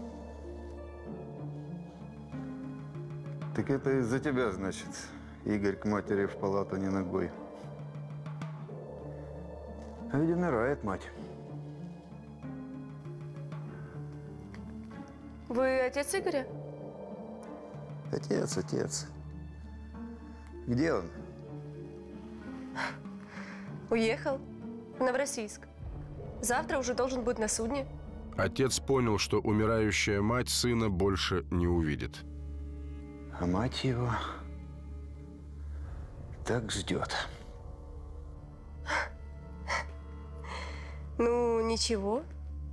Так это из-за тебя, значит, Игорь к матери в палату не ногой. А ведь умирает мать. Вы отец Игоря? Отец. Где он? Уехал в Новороссийск. Завтра уже должен быть на судне. Отец понял, что умирающая мать сына больше не увидит. А мать его так ждет. Ну, ничего.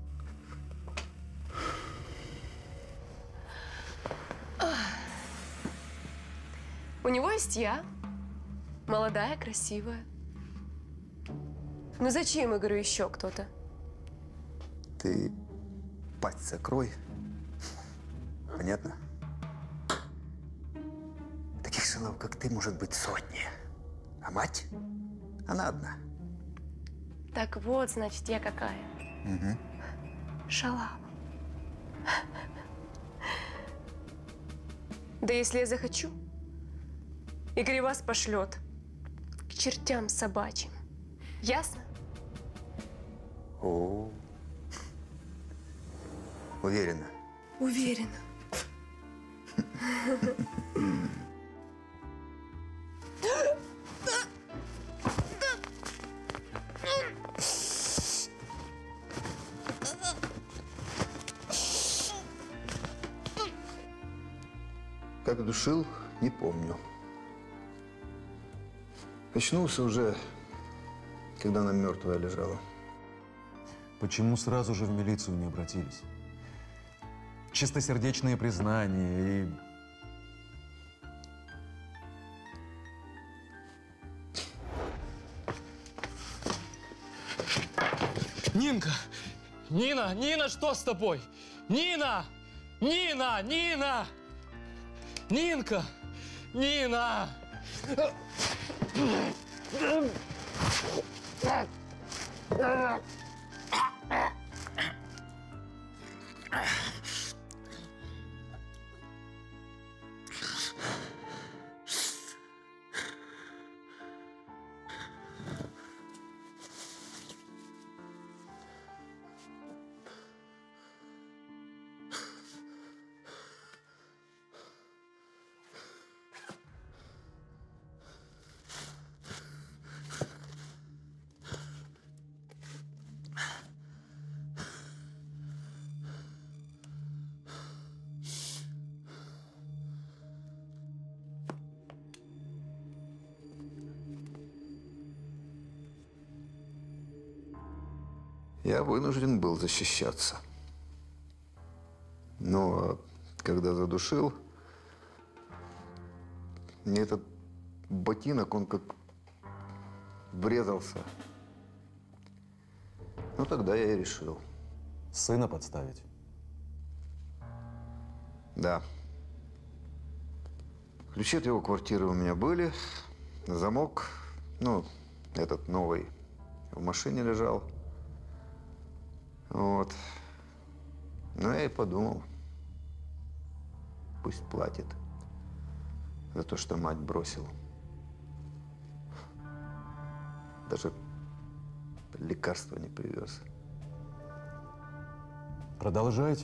У него есть я. Молодая, красивая. Ну зачем, я говорю, еще кто-то? Ты пасть закрой. Понятно? Таких сынов, как ты, может быть сотни. А мать? Она одна. Так вот, значит, я какая. Угу. Шалава. Да если я захочу, Игорь вас пошлет к чертям собачьим. Ясно? О, уверена. Уверена. Как душил, не помню. Очнулся уже, когда она мертвая лежала. Почему сразу же в милицию не обратились? Чистосердечные признания и... Нинка! Нина! Нина, что с тобой? Нина! Нина! Нина! Нинка! Нина! Я вынужден был защищаться. Но когда задушил, мне этот ботинок, он как врезался. Ну, тогда я и решил. Сына подставить? Да. Ключи от его квартиры у меня были. Замок, ну, этот новый, в машине лежал. Вот. Ну, я и подумал, пусть платит за то, что мать бросил. Даже лекарства не привез. Продолжайте.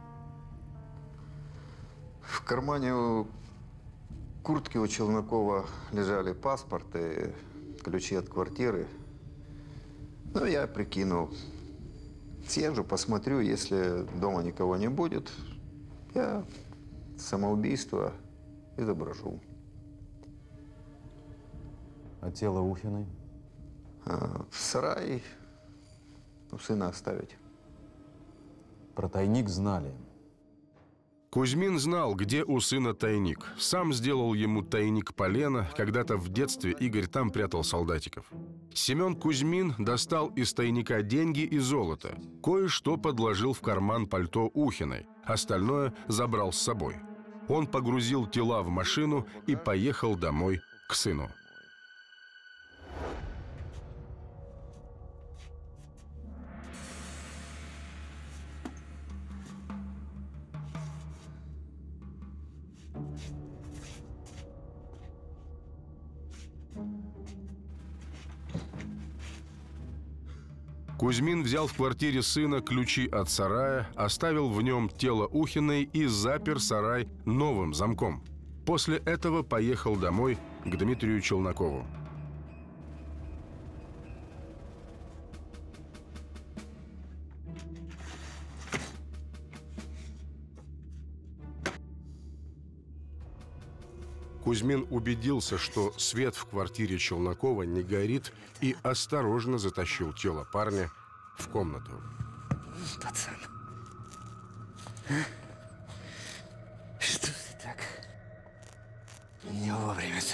В кармане у куртки у Челнокова лежали паспорт и ключи от квартиры. Ну, я прикинул. Съезжу, посмотрю, если дома никого не будет, я самоубийство изображу. А тело Ухиной? В сарай у сына оставить. Про тайник знали. Кузьмин знал, где у сына тайник. Сам сделал ему тайник полена. Когда-то в детстве Игорь там прятал солдатиков. Семен Кузьмин достал из тайника деньги и золото. Кое-что подложил в карман пальто Ухиной. Остальное забрал с собой. Он погрузил тела в машину и поехал домой к сыну. Кузьмин взял в квартире сына ключи от сарая, оставил в нем тело Ухиной и запер сарай новым замком. После этого поехал домой к Дмитрию Челнокову. Кузьмин убедился, что свет в квартире Челнокова не горит, и осторожно затащил тело парня в комнату. Пацан, что ты так не вовремя-то?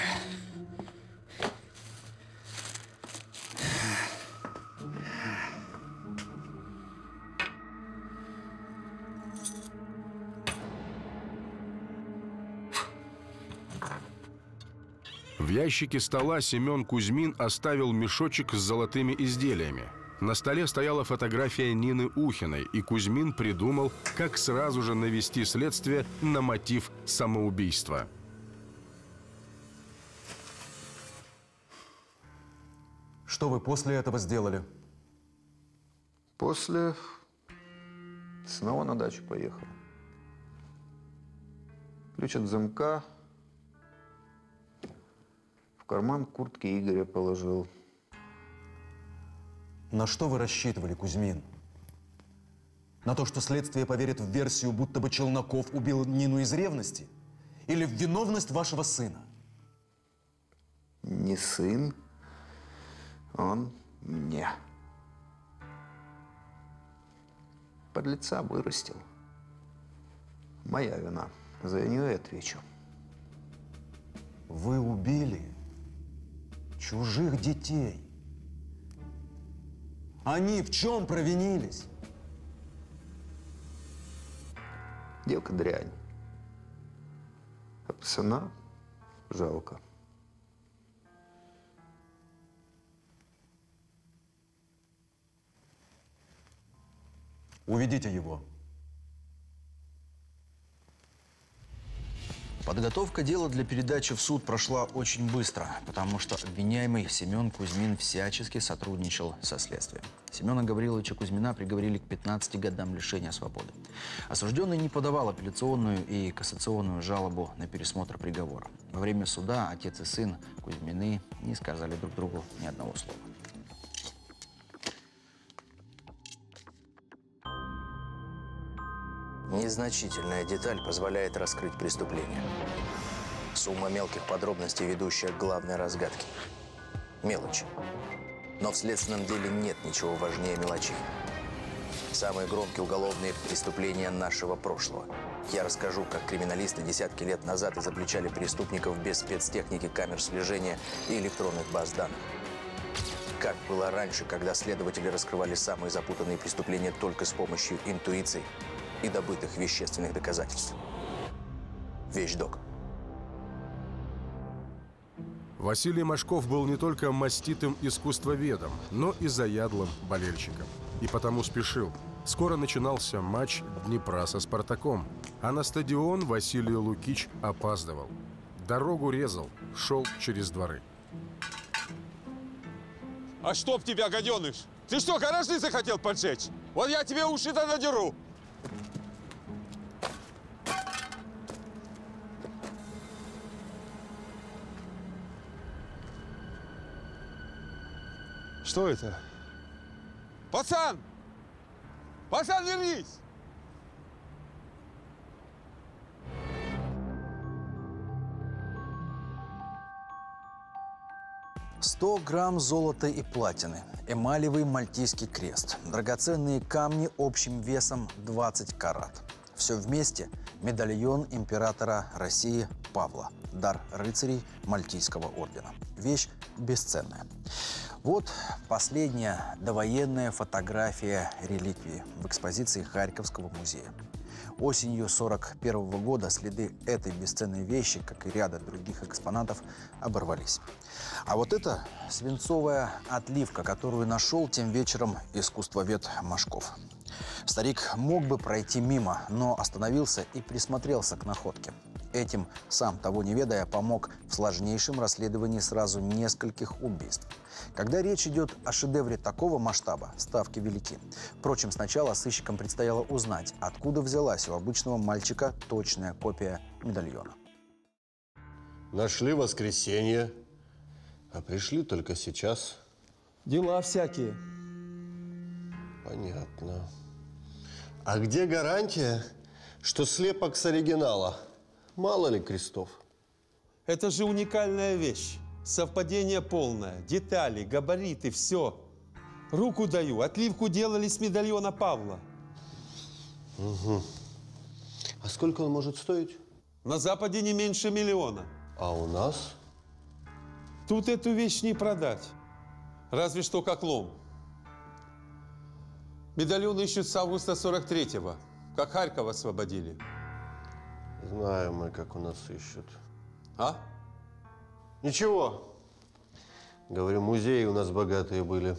В ящике стола Семен Кузьмин оставил мешочек с золотыми изделиями. На столе стояла фотография Нины Ухиной, и Кузьмин придумал, как сразу же навести следствие на мотив самоубийства. Что вы после этого сделали? После снова на дачу поехал. Ключ от замка в карман куртки Игоря положил. На что вы рассчитывали, Кузьмин? На то, что следствие поверит в версию, будто бы Челноков убил Нину из ревности? Или в виновность вашего сына? Не сын, он мне. Подлеца вырастил. Моя вина. За нее и отвечу. Вы убили чужих детей. Они в чем провинились? Девка дрянь. А пацана жалко. Уведите его. Подготовка дела для передачи в суд прошла очень быстро, потому что обвиняемый Семен Кузьмин всячески сотрудничал со следствием. Семена Гавриловича Кузьмина приговорили к 15 годам лишения свободы. Осужденный не подавал апелляционную и кассационную жалобу на пересмотр приговора. Во время суда отец и сын Кузьмины не сказали друг другу ни одного слова. Незначительная деталь позволяет раскрыть преступление. Сумма мелких подробностей, ведущая к главной разгадке. Мелочи. Но в следственном деле нет ничего важнее мелочей. Самые громкие уголовные преступления нашего прошлого. Я расскажу, как криминалисты десятки лет назад изобличали преступников без спецтехники, камер слежения и электронных баз данных. Как было раньше, когда следователи раскрывали самые запутанные преступления только с помощью интуиции и добытых вещественных доказательств. Вещдок. Василий Машков был не только маститым искусствоведом, но и заядлым болельщиком. И потому спешил. Скоро начинался матч Днепра со «Спартаком», а на стадион Василий Лукич опаздывал. Дорогу резал, шел через дворы. А чтоб тебя, гаденыш! Ты что, гаражи захотел поджечь? Вот я тебе уши-то надеру! Что это? Пацан! Пацан, вернись! «100 грамм золота и платины, эмалевый мальтийский крест, драгоценные камни общим весом 20 карат. Все вместе – медальон императора России Павла, дар рыцарей Мальтийского ордена. Вещь бесценная». Вот последняя довоенная фотография реликвии в экспозиции Харьковского музея. Осенью 1941 года следы этой бесценной вещи, как и ряда других экспонатов, оборвались. А вот это свинцовая отливка, которую нашел тем вечером искусствовед Машков. Старик мог бы пройти мимо, но остановился и присмотрелся к находке. Этим, сам того не ведая, помог в сложнейшем расследовании сразу нескольких убийств. Когда речь идет о шедевре такого масштаба, ставки велики. Впрочем, сначала сыщикам предстояло узнать, откуда взялась у обычного мальчика точная копия медальона. Нашли в воскресенье, а пришли только сейчас. Дела всякие. Понятно. А где гарантия, что слепок с оригинала? Мало ли крестов. Это же уникальная вещь. Совпадение полное. Детали, габариты, все. Руку даю. Отливку делали с медальона Павла. Угу. А сколько он может стоить? На Западе не меньше 1 миллиона. А у нас? Тут эту вещь не продать. Разве что как лом. Медальон ищут с августа 43-го, как Харьков освободили. Знаем мы, как у нас ищут. А? Ничего. Говорю, музеи у нас богатые были.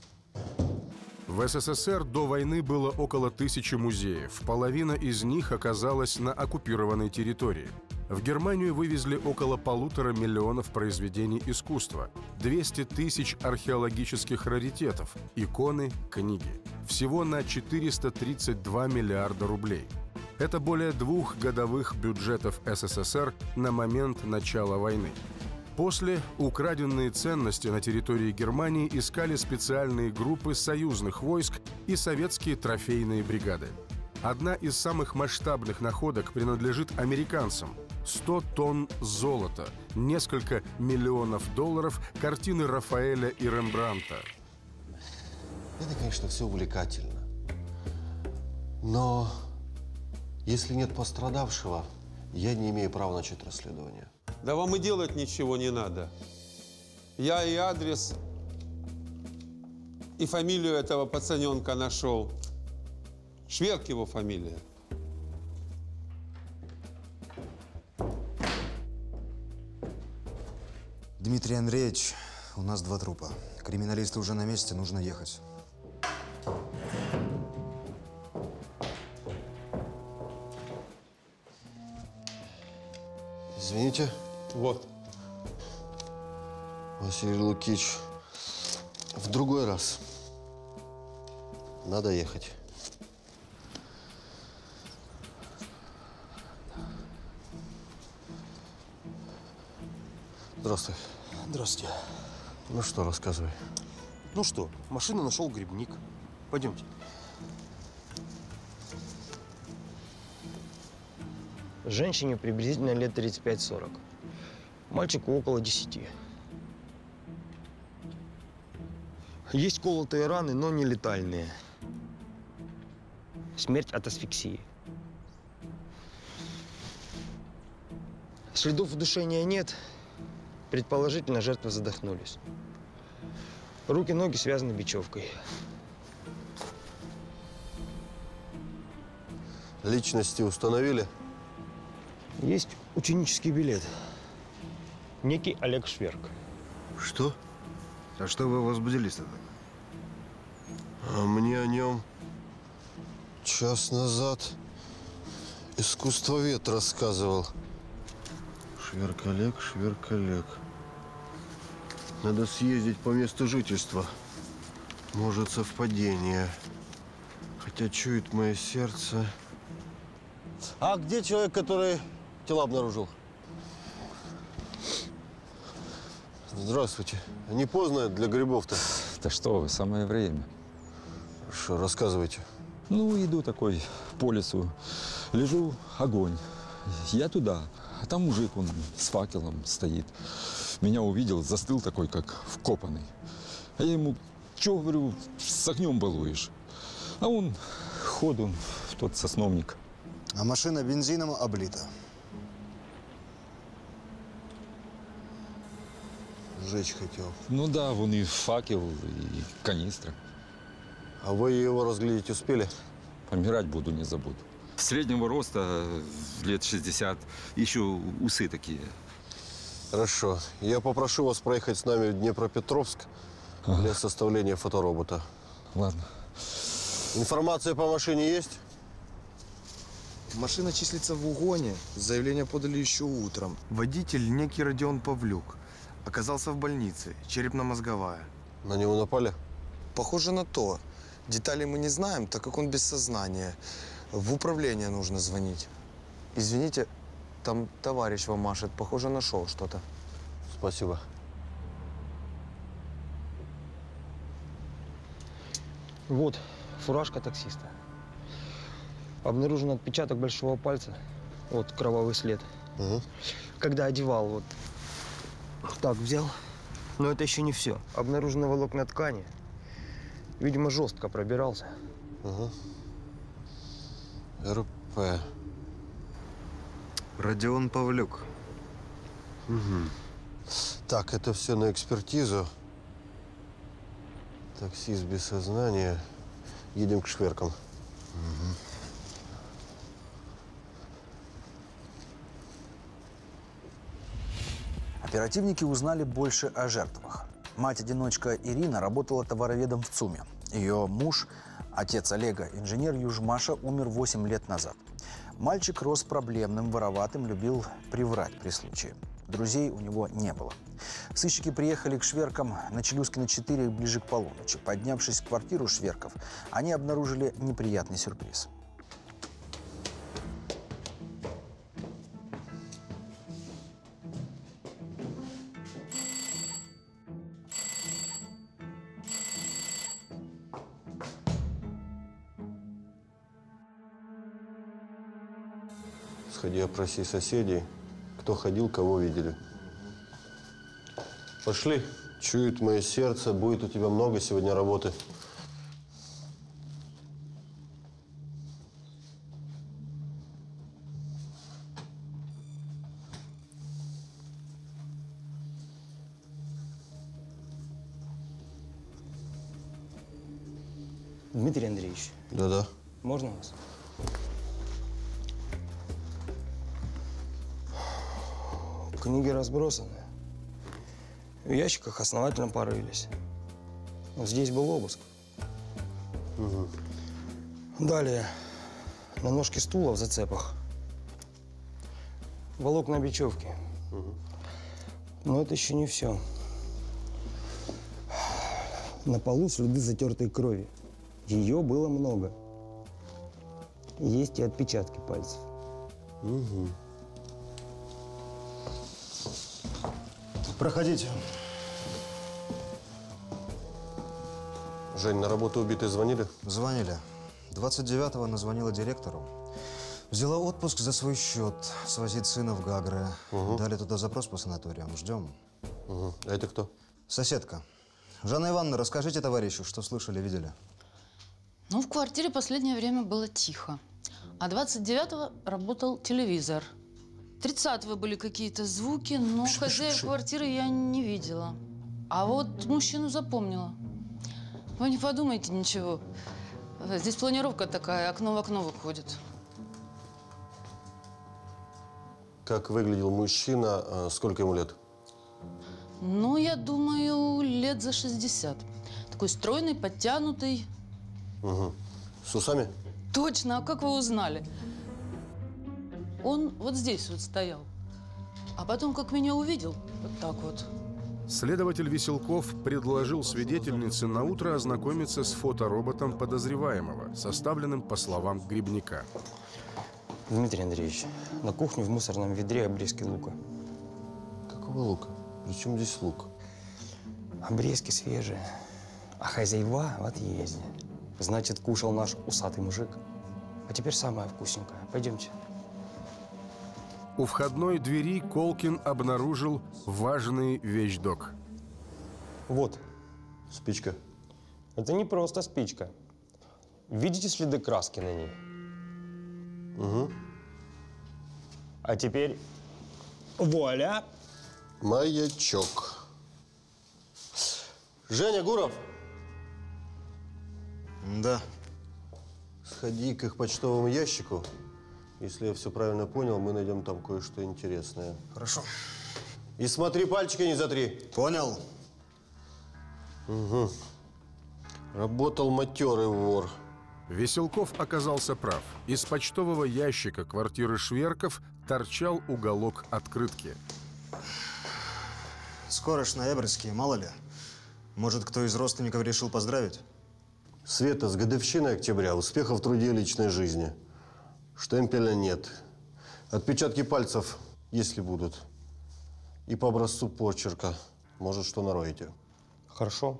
В СССР до войны было около 1000 музеев. Половина из них оказалась на оккупированной территории. В Германию вывезли около 1,5 миллиона произведений искусства, 200 тысяч археологических раритетов, иконы, книги. Всего на 432 миллиарда рублей. Это более 2 годовых бюджетов СССР на момент начала войны. После украденные ценности на территории Германии искали специальные группы союзных войск и советские трофейные бригады. Одна из самых масштабных находок принадлежит американцам. 100 тонн золота, несколько миллионов долларов, картины Рафаэля и Рембрандта. Это, конечно, все увлекательно. Но если нет пострадавшего, я не имею права начать расследование. Да вам и делать ничего не надо. Я и адрес, и фамилию этого пацаненка нашел. Шверк его фамилия. Дмитрий Андреевич, у нас 2 трупа. Криминалисты уже на месте, нужно ехать. Извините. Вот. Василий Лукич, в другой раз. Надо ехать. Здравствуй. Здравствуйте. Ну что, рассказывай. Ну что, машину нашел грибник. Пойдемте. Женщине приблизительно лет 35-40. Мальчику около 10. Есть колотые раны, но не летальные. Смерть от асфиксии. Следов удушения нет. Предположительно, жертвы задохнулись. Руки-ноги связаны бечевкой. Личности установили? Есть ученический билет. Некий Олег Шверк. Что? А что вы возбудились тогда? А мне о нем час назад искусствовед рассказывал. Шверк Олег, Шверк Олег. Надо съездить по месту жительства. Может, совпадение. Хотя чует мое сердце. А где человек, который тела обнаружил? Здравствуйте. Не поздно для грибов-то? Да что вы, самое время. Хорошо, рассказывайте. Ну, иду такой по лесу, лежу, огонь. Я туда, а там мужик, он с факелом стоит. Меня увидел, застыл такой, как вкопанный. А я ему, чё, говорю, с огнем балуешь? А он ходу в тот сосновник. А машина бензином облита. Сжечь хотел. Ну да, вон и факел, и канистра. А вы его разглядеть успели? Помирать буду, не забуду. Среднего роста, лет 60, еще усы такие. Хорошо. Я попрошу вас проехать с нами в Днепропетровск для составления фоторобота. Ладно. Информация по машине есть? Машина числится в угоне. Заявление подали еще утром. Водитель некий Родион Павлюк. Оказался в больнице. Черепно-мозговая. На него напали? Похоже на то. Деталей мы не знаем, так как он без сознания. В управление нужно звонить. Извините, там товарищ вам машет. Похоже, нашел что-то. Спасибо. Вот, фуражка таксиста. Обнаружен отпечаток большого пальца. Вот кровавый след. Угу. когда одевал, вот так взял. Но это еще не все. Обнаружены волокна ткани. Видимо, жестко пробирался. Угу. РП. Родион Павлюк. Угу. Так, это все на экспертизу. Таксист без сознания. Едем к шверкам. Угу. Оперативники узнали больше о жертвах. Мать-одиночка Ирина работала товароведом в ЦУМе. Ее муж, отец Олега, инженер Южмаша, умер 8 лет назад. Мальчик рос проблемным, вороватым, любил приврать при случае. Друзей у него не было. Сыщики приехали к Шверкам на Челюскина 4 ближе к полуночи. Поднявшись в квартиру Шверков, они обнаружили неприятный сюрприз. Сходи, опроси соседей, кто ходил, кого видели. Пошли. Чует мое сердце, будет у тебя много сегодня работы. Дмитрий Андреевич. Да-да. Можно вас? Книги разбросаны. В ящиках основательно порылись. Вот здесь был обыск. Угу. Далее. На ножке стула в зацепах. Волокна бечевки. Угу. Но это еще не все. На полу следы затертой крови. Ее было много. Есть и отпечатки пальцев. Угу. Проходите. Жень, на работу убитые звонили? Звонили. 29-го назвонила директору. Взяла отпуск за свой счет. Свозить сына в Гагры. Угу. Дали туда запрос по санаториям. Ждем. Угу. А это кто? Соседка. Жанна Ивановна, расскажите товарищу, что слышали, видели. Ну, в квартире последнее время было тихо. А 29-го работал телевизор. 30-го были какие-то звуки, но хозяев квартиры я не видела. А вот мужчину запомнила. Вы не подумайте ничего. Здесь планировка такая, окно в окно выходит. Как выглядел мужчина? Сколько ему лет? Ну, я думаю, лет за 60. Такой стройный, подтянутый. Угу. С усами? Точно, а как вы узнали? Он вот здесь вот стоял. А потом, как меня увидел, вот так вот. Следователь Веселков предложил свидетельнице наутро ознакомиться с фотороботом подозреваемого, составленным по словам Грибника. Дмитрий Андреевич, на кухне в мусорном ведре обрезки лука. Какого лука? Причем здесь лук? Обрезки свежие, а хозяева в отъезде. Значит, кушал наш усатый мужик. А теперь самое вкусненькое. Пойдемте. У входной двери Колкин обнаружил важный вещдок. Вот. Спичка. Это не просто спичка. Видите следы краски на ней? Угу. А теперь вуаля! Маячок. Женя, Гуров! Да. Сходи к их почтовому ящику. Если я все правильно понял, мы найдем там кое-что интересное. Хорошо. И смотри, пальчики не затри. Понял. Угу. Работал матерый вор. Веселков оказался прав. Из почтового ящика квартиры Шверков торчал уголок открытки. Скоро ж ноябрьские, мало ли. Может, кто из родственников решил поздравить? Света, с годовщиной октября. Успехов в труде и личной жизни. Штемпеля нет. Отпечатки пальцев, если будут. И по образцу почерка. Может, что нароете. Хорошо.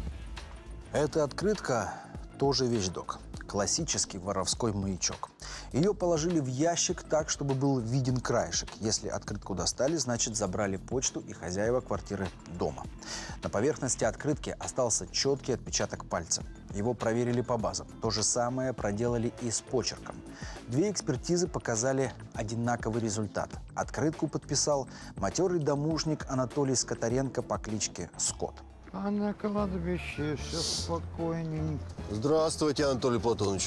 Эта открытка тоже вещдок. Классический воровской маячок. Ее положили в ящик так, чтобы был виден краешек. Если открытку достали, значит, забрали почту и хозяева квартиры дома. На поверхности открытки остался четкий отпечаток пальца. Его проверили по базам. То же самое проделали и с почерком. 2 экспертизы показали одинаковый результат. Открытку подписал матерый домушник Анатолий Скотаренко по кличке Скотт. А на кладбище все спокойненько. Здравствуйте, Анатолий Платонович.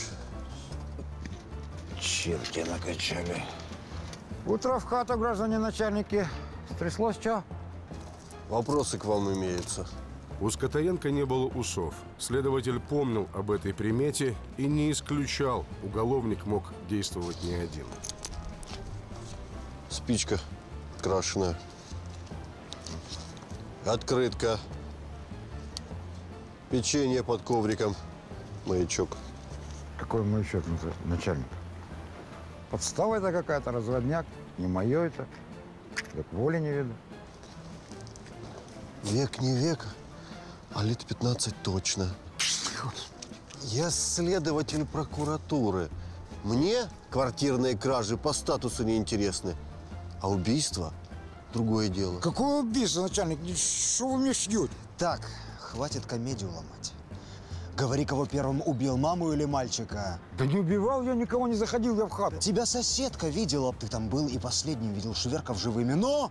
Черти накачали. Утро в хату, граждане начальники. Стряслось что? Вопросы к вам имеются. У Скотаренко не было усов. Следователь помнил об этой примете и не исключал, уголовник мог действовать не один. Спичка крашеная. Открытка. Печенье под ковриком. Маячок. Какой маячок, начальник? Подстава это какая-то, разводняк. Не мое это. Как воли не видно. Век не век, а лет 15 точно. Я следователь прокуратуры. Мне квартирные кражи по статусу не интересны. А убийство – другое дело. Какое убийство, начальник? Что вы мне шьете? Так, хватит комедию ломать. Говори, кого первым убил, маму или мальчика? Да не убивал я никого, не заходил я в хату. Тебя соседка видела, ты там был и последним видел Шверков живыми, но…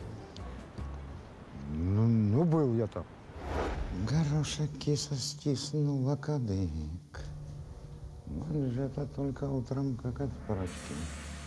Ну, был я там. Горошек киса стиснула кадык. Манжета только утром, как от прачки.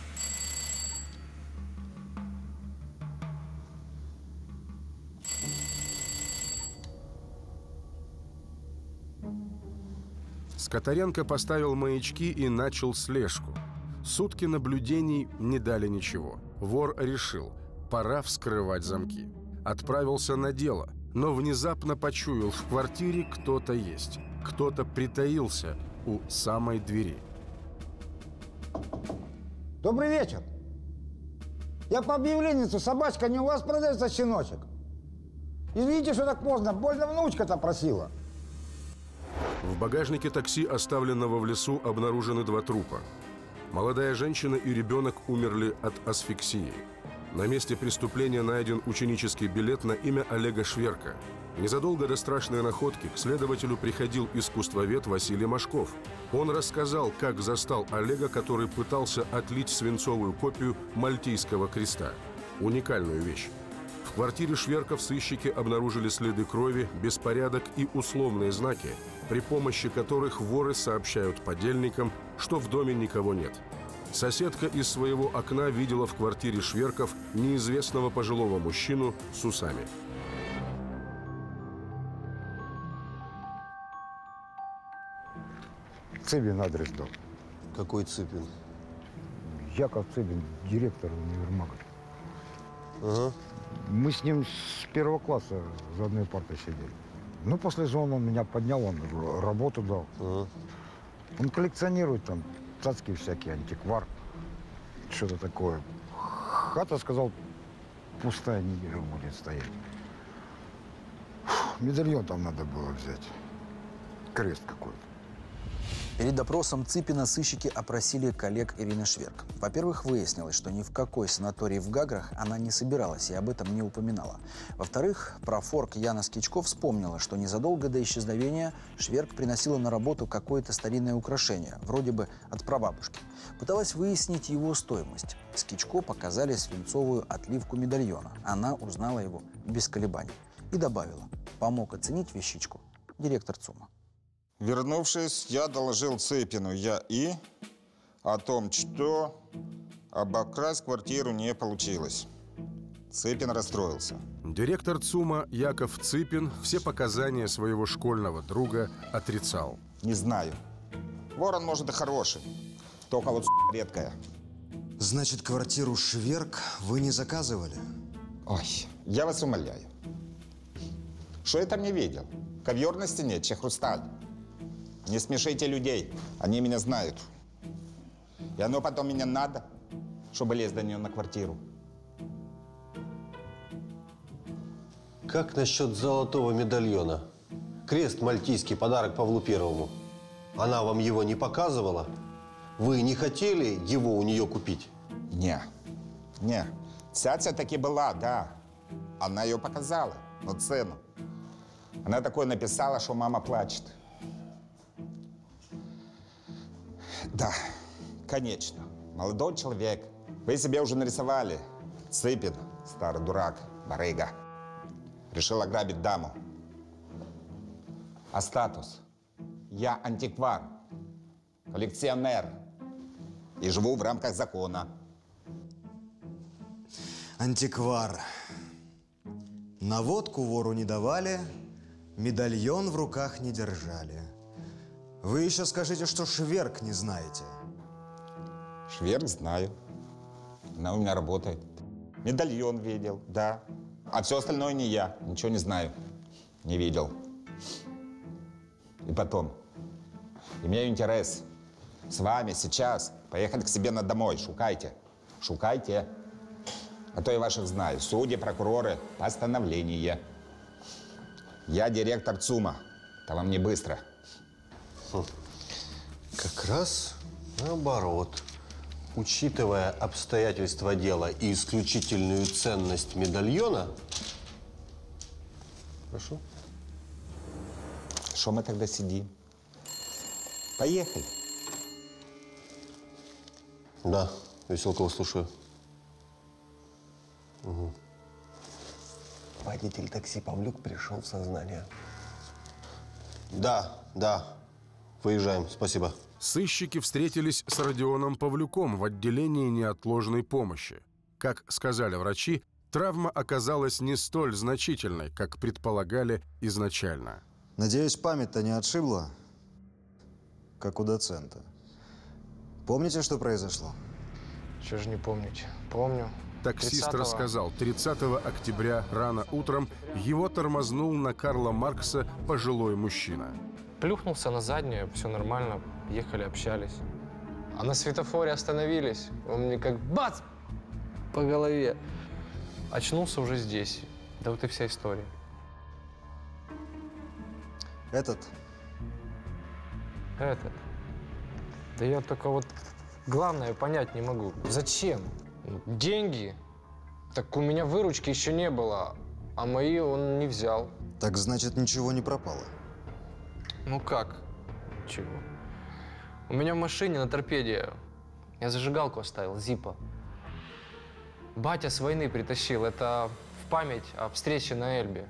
Скотаренко поставил маячки и начал слежку. Сутки наблюдений не дали ничего. Вор решил, пора вскрывать замки. Отправился на дело, но внезапно почуял, в квартире кто-то есть. Кто-то притаился у самой двери. Добрый вечер. Я по объявлению, собачка не у вас продается, щеночек? Извините, что так поздно, больно внучка-то просила. В багажнике такси, оставленного в лесу, обнаружены 2 трупа. Молодая женщина и ребенок умерли от асфиксии. На месте преступления найден ученический билет на имя Олега Шверка. Незадолго до страшной находки к следователю приходил искусствовед Василий Машков. Он рассказал, как застал Олега, который пытался отлить свинцовую копию Мальтийского креста. Уникальную вещь. В квартире Шверков сыщики обнаружили следы крови, беспорядок и условные знаки, при помощи которых воры сообщают подельникам, что в доме никого нет. Соседка из своего окна видела в квартире Шверков неизвестного пожилого мужчину с усами. Цыбин адрес дал. Какой Цыбин? Яков Цыбин, директор универмага. Ага. Мы с ним с 1 класса за одной партой сидели. Ну, после зоны он меня поднял, он работу дал. Ага. Он коллекционирует там цацки всякие, антиквар, что-то такое. Хата, сказал, пустая неделю будет стоять. Медальон там надо было взять. Крест какой-то. Перед допросом Цыпина сыщики опросили коллег Ирины Шверк. Во-первых, выяснилось, что ни в какой санатории в Гаграх она не собиралась и об этом не упоминала. Во-вторых, профорг Яна Скичко вспомнила, что незадолго до исчезновения Шверк приносила на работу какое-то старинное украшение, вроде бы от прабабушки. Пыталась выяснить его стоимость. Скичко показали свинцовую отливку медальона. Она узнала его без колебаний. И добавила, помог оценить вещичку директор ЦУМа. Вернувшись, я доложил Цыпину о том, что обокрасть квартиру не получилось. Цыпин расстроился. Директор ЦУМа Яков Цыпин все показания своего школьного друга отрицал. Не знаю. Ворон, может, и хороший, только вот редкая. Значит, квартиру Шверк вы не заказывали? Ой, я вас умоляю. Что я там не видел? Ковер на стене, хрусталь. Не смешите людей, они меня знают. И оно потом меня надо, чтобы лезть до нее на квартиру. Как насчет золотого медальона? Крест мальтийский, подарок Павлу Первому. Она вам его не показывала? Вы не хотели его у нее купить? Не. Цяця таки была, да. Она ее показала, но цену. Она такое написала, что мама плачет. Да, конечно. Молодой человек. Вы себе уже нарисовали. Цыпин, старый дурак, барыга. Решил ограбить даму. А статус? Я антиквар, коллекционер и живу в рамках закона. Антиквар. На водку вору не давали, медальон в руках не держали. Вы еще скажите, что шверк не знаете. Шверк знаю. Она у меня работает. Медальон видел, да. А все остальное не я. Ничего не знаю. Не видел. И потом. Имею интерес с вами сейчас поехать к себе на домой. Шукайте. Шукайте. А то я ваших знаю. Судьи, прокуроры, постановление. Я директор ЦУМа. Это вам не быстро. Как раз наоборот. Учитывая обстоятельства дела и исключительную ценность медальона... Прошу. Что мы тогда сидим? Поехали. Да, Веселкова, слушаю. Угу. Водитель такси Павлюк пришел в сознание. Да. Выезжаем, спасибо. Сыщики встретились с Родионом Павлюком в отделении неотложной помощи. Как сказали врачи, травма оказалась не столь значительной, как предполагали изначально. Надеюсь, память-то не отшибла, как у доцента. Помните, что произошло? Чего же не помнить? Помню. Таксист рассказал, 30 октября рано утром его тормознул на Карла Маркса пожилой мужчина. Плюхнулся на заднее, все нормально, ехали, общались. А на светофоре остановились, он мне как бац по голове. Очнулся уже здесь. Да вот и вся история. Этот? Да я только вот главное понять не могу. Зачем? Деньги? Так у меня выручки еще не было, а мои он не взял. Так значит, ничего не пропало? Ну как? Чего? У меня в машине на торпеде я зажигалку оставил, Зипа. Батя с войны притащил. Это в память о встрече на Эльбе.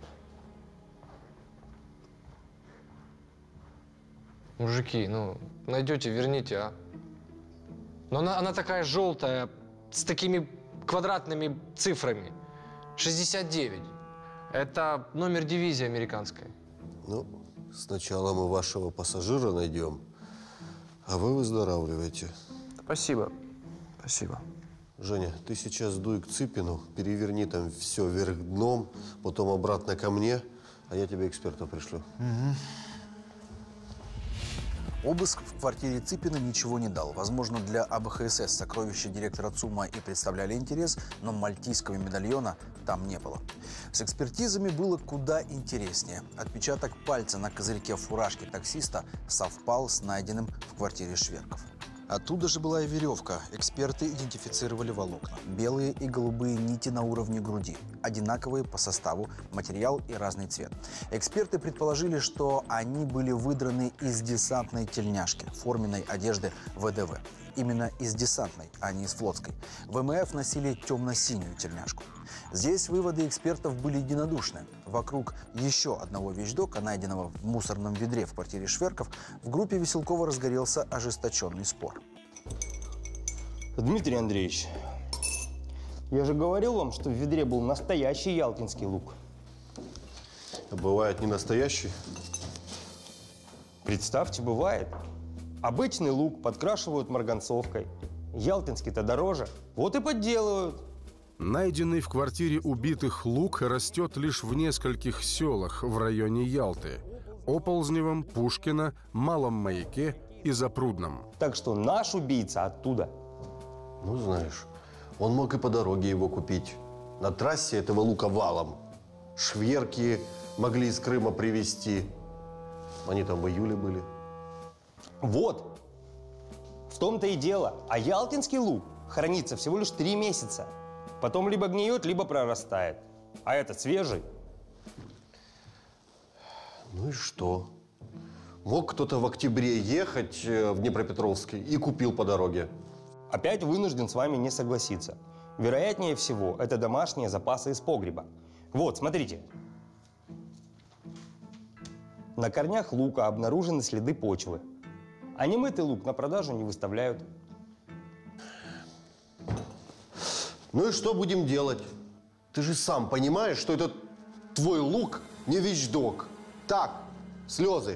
Мужики, ну, найдете, верните, а? Но она такая желтая, с такими квадратными цифрами. 69. Это номер дивизии американской. Ну, сначала мы вашего пассажира найдем, а вы выздоравливаете. Спасибо. Женя, ты сейчас дуй к Цыпину, переверни там все вверх дном, потом обратно ко мне, а я тебе эксперта пришлю. Обыск в квартире Цыпина ничего не дал. Возможно, для АБХСС сокровища директора ЦУМа и представляли интерес, но мальтийского медальона там не было. С экспертизами было куда интереснее. Отпечаток пальца на козырьке фуражки таксиста совпал с найденным в квартире Шверков. Оттуда же была и веревка. Эксперты идентифицировали волокна. Белые и голубые нити на уровне груди. Одинаковые по составу, материал и разный цвет. Эксперты предположили, что они были выдраны из десантной тельняшки, форменной одежды ВДВ. Именно из десантной, а не из флотской. ВМФ носили темно-синюю тельняшку. Здесь выводы экспертов были единодушны. Вокруг еще одного вещдока, найденного в мусорном ведре в квартире Шверков, в группе Веселкова разгорелся ожесточенный спор. Дмитрий Андреевич, я же говорил вам, что в ведре был настоящий ялтинский лук. А бывает не настоящий? Представьте, бывает. Обычный лук подкрашивают марганцовкой. Ялтинский-то дороже. Вот и подделывают. Найденный в квартире убитых лук растет лишь в нескольких селах в районе Ялты. Оползневом, Пушкино, Малом Маяке и Запрудном. Так что наш убийца оттуда. Ну, знаешь, он мог и по дороге его купить. На трассе этого лука валом. Шверки могли из Крыма привезти. Они там в июле были. Вот. В том-то и дело. А ялтинский лук хранится всего лишь 3 месяца. Потом либо гниет, либо прорастает. А этот свежий. Ну и что? Мог кто-то в октябре ехать в Днепропетровск и купил по дороге. Опять вынужден с вами не согласиться. Вероятнее всего, это домашние запасы из погреба. Вот, смотрите. На корнях лука обнаружены следы почвы. А немытый лук на продажу не выставляют. Ну и что будем делать? Ты же сам понимаешь, что этот твой лук не вещдок. Так, слезы.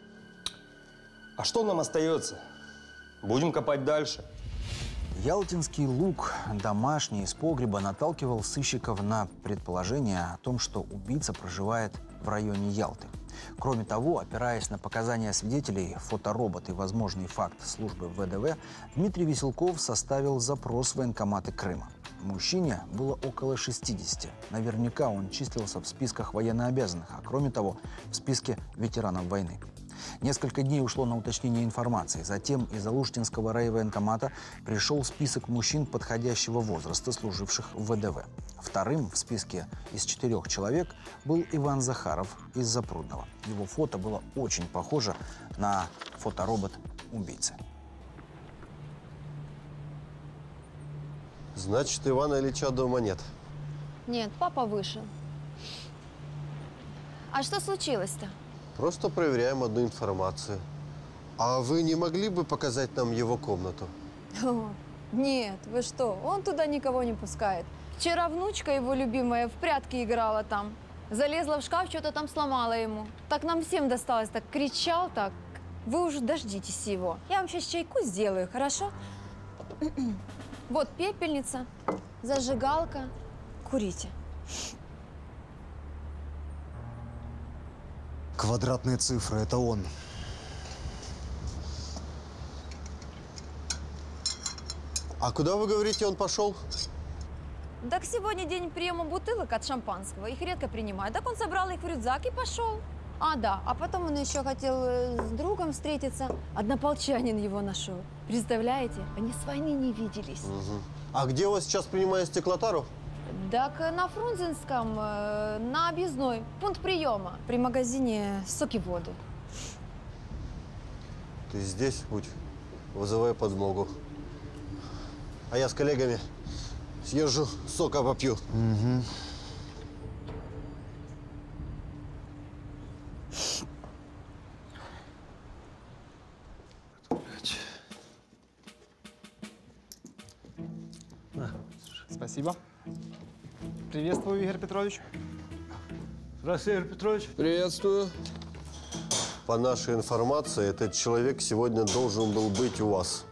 А что нам остается? Будем копать дальше. Ялтинский лук, домашний, из погреба, наталкивал сыщиков на предположение о том, что убийца проживает в районе Ялты. Кроме того, опираясь на показания свидетелей, фоторобот и возможный факт службы ВДВ, Дмитрий Веселков составил запрос в военкоматы Крыма. Мужчине было около 60. Наверняка он числился в списках военнообязанных, а кроме того, в списке ветеранов войны. Несколько дней ушло на уточнение информации. Затем из Алуштинского райвоенкомата пришел список мужчин подходящего возраста, служивших в ВДВ. Вторым в списке из 4 человек был Иван Захаров из Запрудного. Его фото было очень похоже на фоторобот убийцы. Значит, Ивана Ильича дома нет. Нет, папа вышел. А что случилось-то? Просто проверяем одну информацию. А вы не могли бы показать нам его комнату? О, нет, вы что? Он туда никого не пускает. Вчера внучка его любимая в прятки играла там. Залезла в шкаф, что-то там сломала ему. Так нам всем досталось, так кричал так. Вы уже дождитесь его. Я вам сейчас чайку сделаю, хорошо? Вот пепельница, зажигалка. Курите. Квадратные цифры, это он. А куда, вы говорите, он пошел? Так сегодня день приема бутылок от шампанского. Их редко принимают. Так он собрал их в рюкзак и пошел. А, да. А потом он еще хотел с другом встретиться. Однополчанин его нашел. Представляете? Они с войны не виделись. Угу. А где вас сейчас принимают стеклотару? Так на Фрунзенском, на объездной. Пункт приема. При магазине соки воды. Ты здесь будь, вызывай подмогу. А я с коллегами съезжу, сока попью. Угу. Спасибо. Приветствую, Игорь Петрович. Здравствуйте, Игорь Петрович. Приветствую. По нашей информации, этот человек сегодня должен был быть у вас.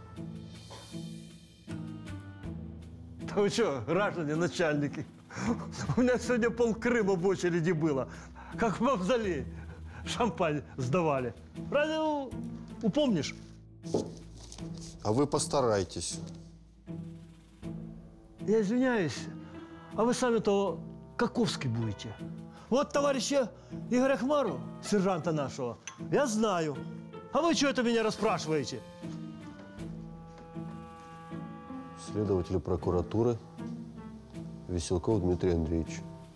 Да вы что, граждане, начальники? У меня сегодня полКрыма в очереди было. Как в мавзолей. Шампань сдавали. Разве упомнишь? А вы постарайтесь. Я извиняюсь, а вы сами-то каковский будете? Вот товарища Игоря Хмару, сержанта нашего, я знаю. А вы что это меня расспрашиваете? Следователь прокуратуры Веселков Дмитрий Андреевич.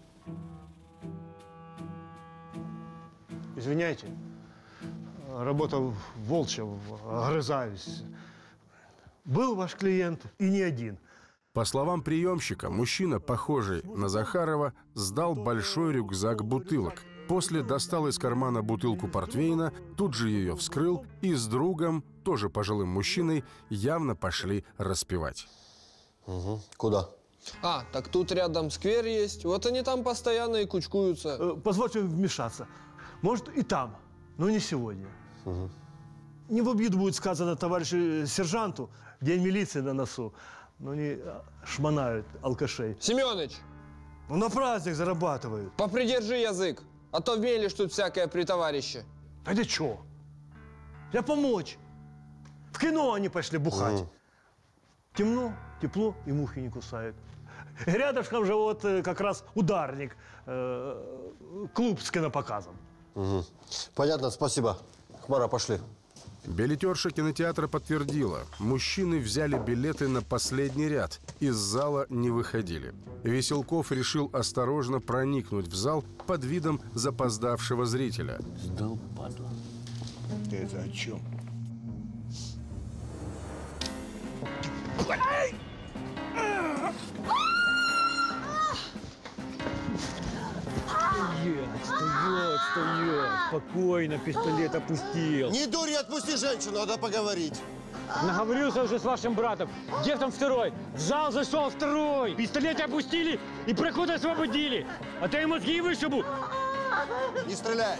Извиняйте, работал волчья, огрызаюсь. Был ваш клиент и не один. По словам приемщика, мужчина, похожий на Захарова, сдал большой рюкзак бутылок. После достал из кармана бутылку портвейна, тут же ее вскрыл и с другом, тоже пожилым мужчиной, явно пошли распивать. Угу. Куда? А, так тут рядом сквер есть. Вот они там постоянно и кучкуются. Позвольте вмешаться. Может, и там, но не сегодня. Угу. Не в обиду будет сказано товарищу сержанту, день милиции на носу. Но они шмонают алкашей. Семёныч! Ну, на праздник зарабатывают. Попридержи язык, а то мелешь тут всякое при товарище. А ты чё? Я помочь. В кино они пошли бухать. Темно, тепло и мухи не кусают. Рядышком же вот как раз ударник, клуб с кинопоказом. Угу. Понятно, спасибо. Хмара, пошли. Билетерша кинотеатра подтвердила, мужчины взяли билеты на последний ряд, из зала не выходили. Веселков решил осторожно проникнуть в зал под видом запоздавшего зрителя. Сдал, падла. Ты это о чем? Стоять! Спокойно, пистолет опустил. Не дури, отпусти женщину, надо поговорить. Наговорился уже с вашим братом. Где там второй? В зал зашел второй. Пистолет опустили и проход освободили. А то и мозги вышибу. Не стреляй.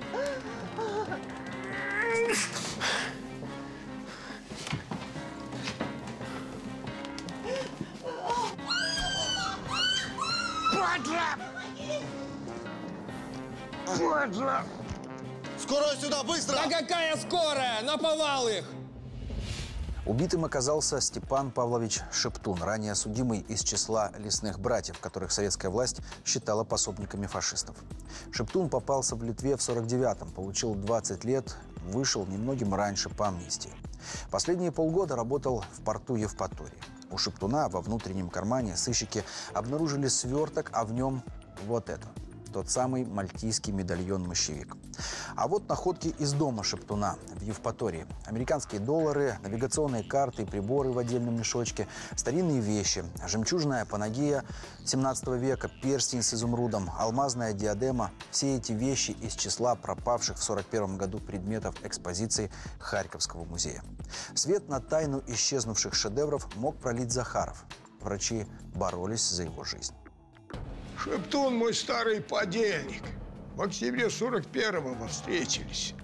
Падла! Скорую сюда, быстро! Да какая скорая? Наповал их! Убитым оказался Степан Павлович Шептун, ранее судимый из числа лесных братьев, которых советская власть считала пособниками фашистов. Шептун попался в Литве в 49-м, получил 20 лет, вышел немногим раньше по амнистии. Последние полгода работал в порту Евпатории. У Шептуна во внутреннем кармане сыщики обнаружили сверток, а в нем вот это. Тот самый мальтийский медальон-мощевик. А вот находки из дома Шептуна в Евпатории. Американские доллары, навигационные карты и приборы в отдельном мешочке, старинные вещи, жемчужная панагия 17 века, перстень с изумрудом, алмазная диадема. Все эти вещи из числа пропавших в 1941 году предметов экспозиции Харьковского музея. Свет на тайну исчезнувших шедевров мог пролить Захаров. Врачи боролись за его жизнь. Шептун мой старый подельник. В октябре 41-го мы встретились.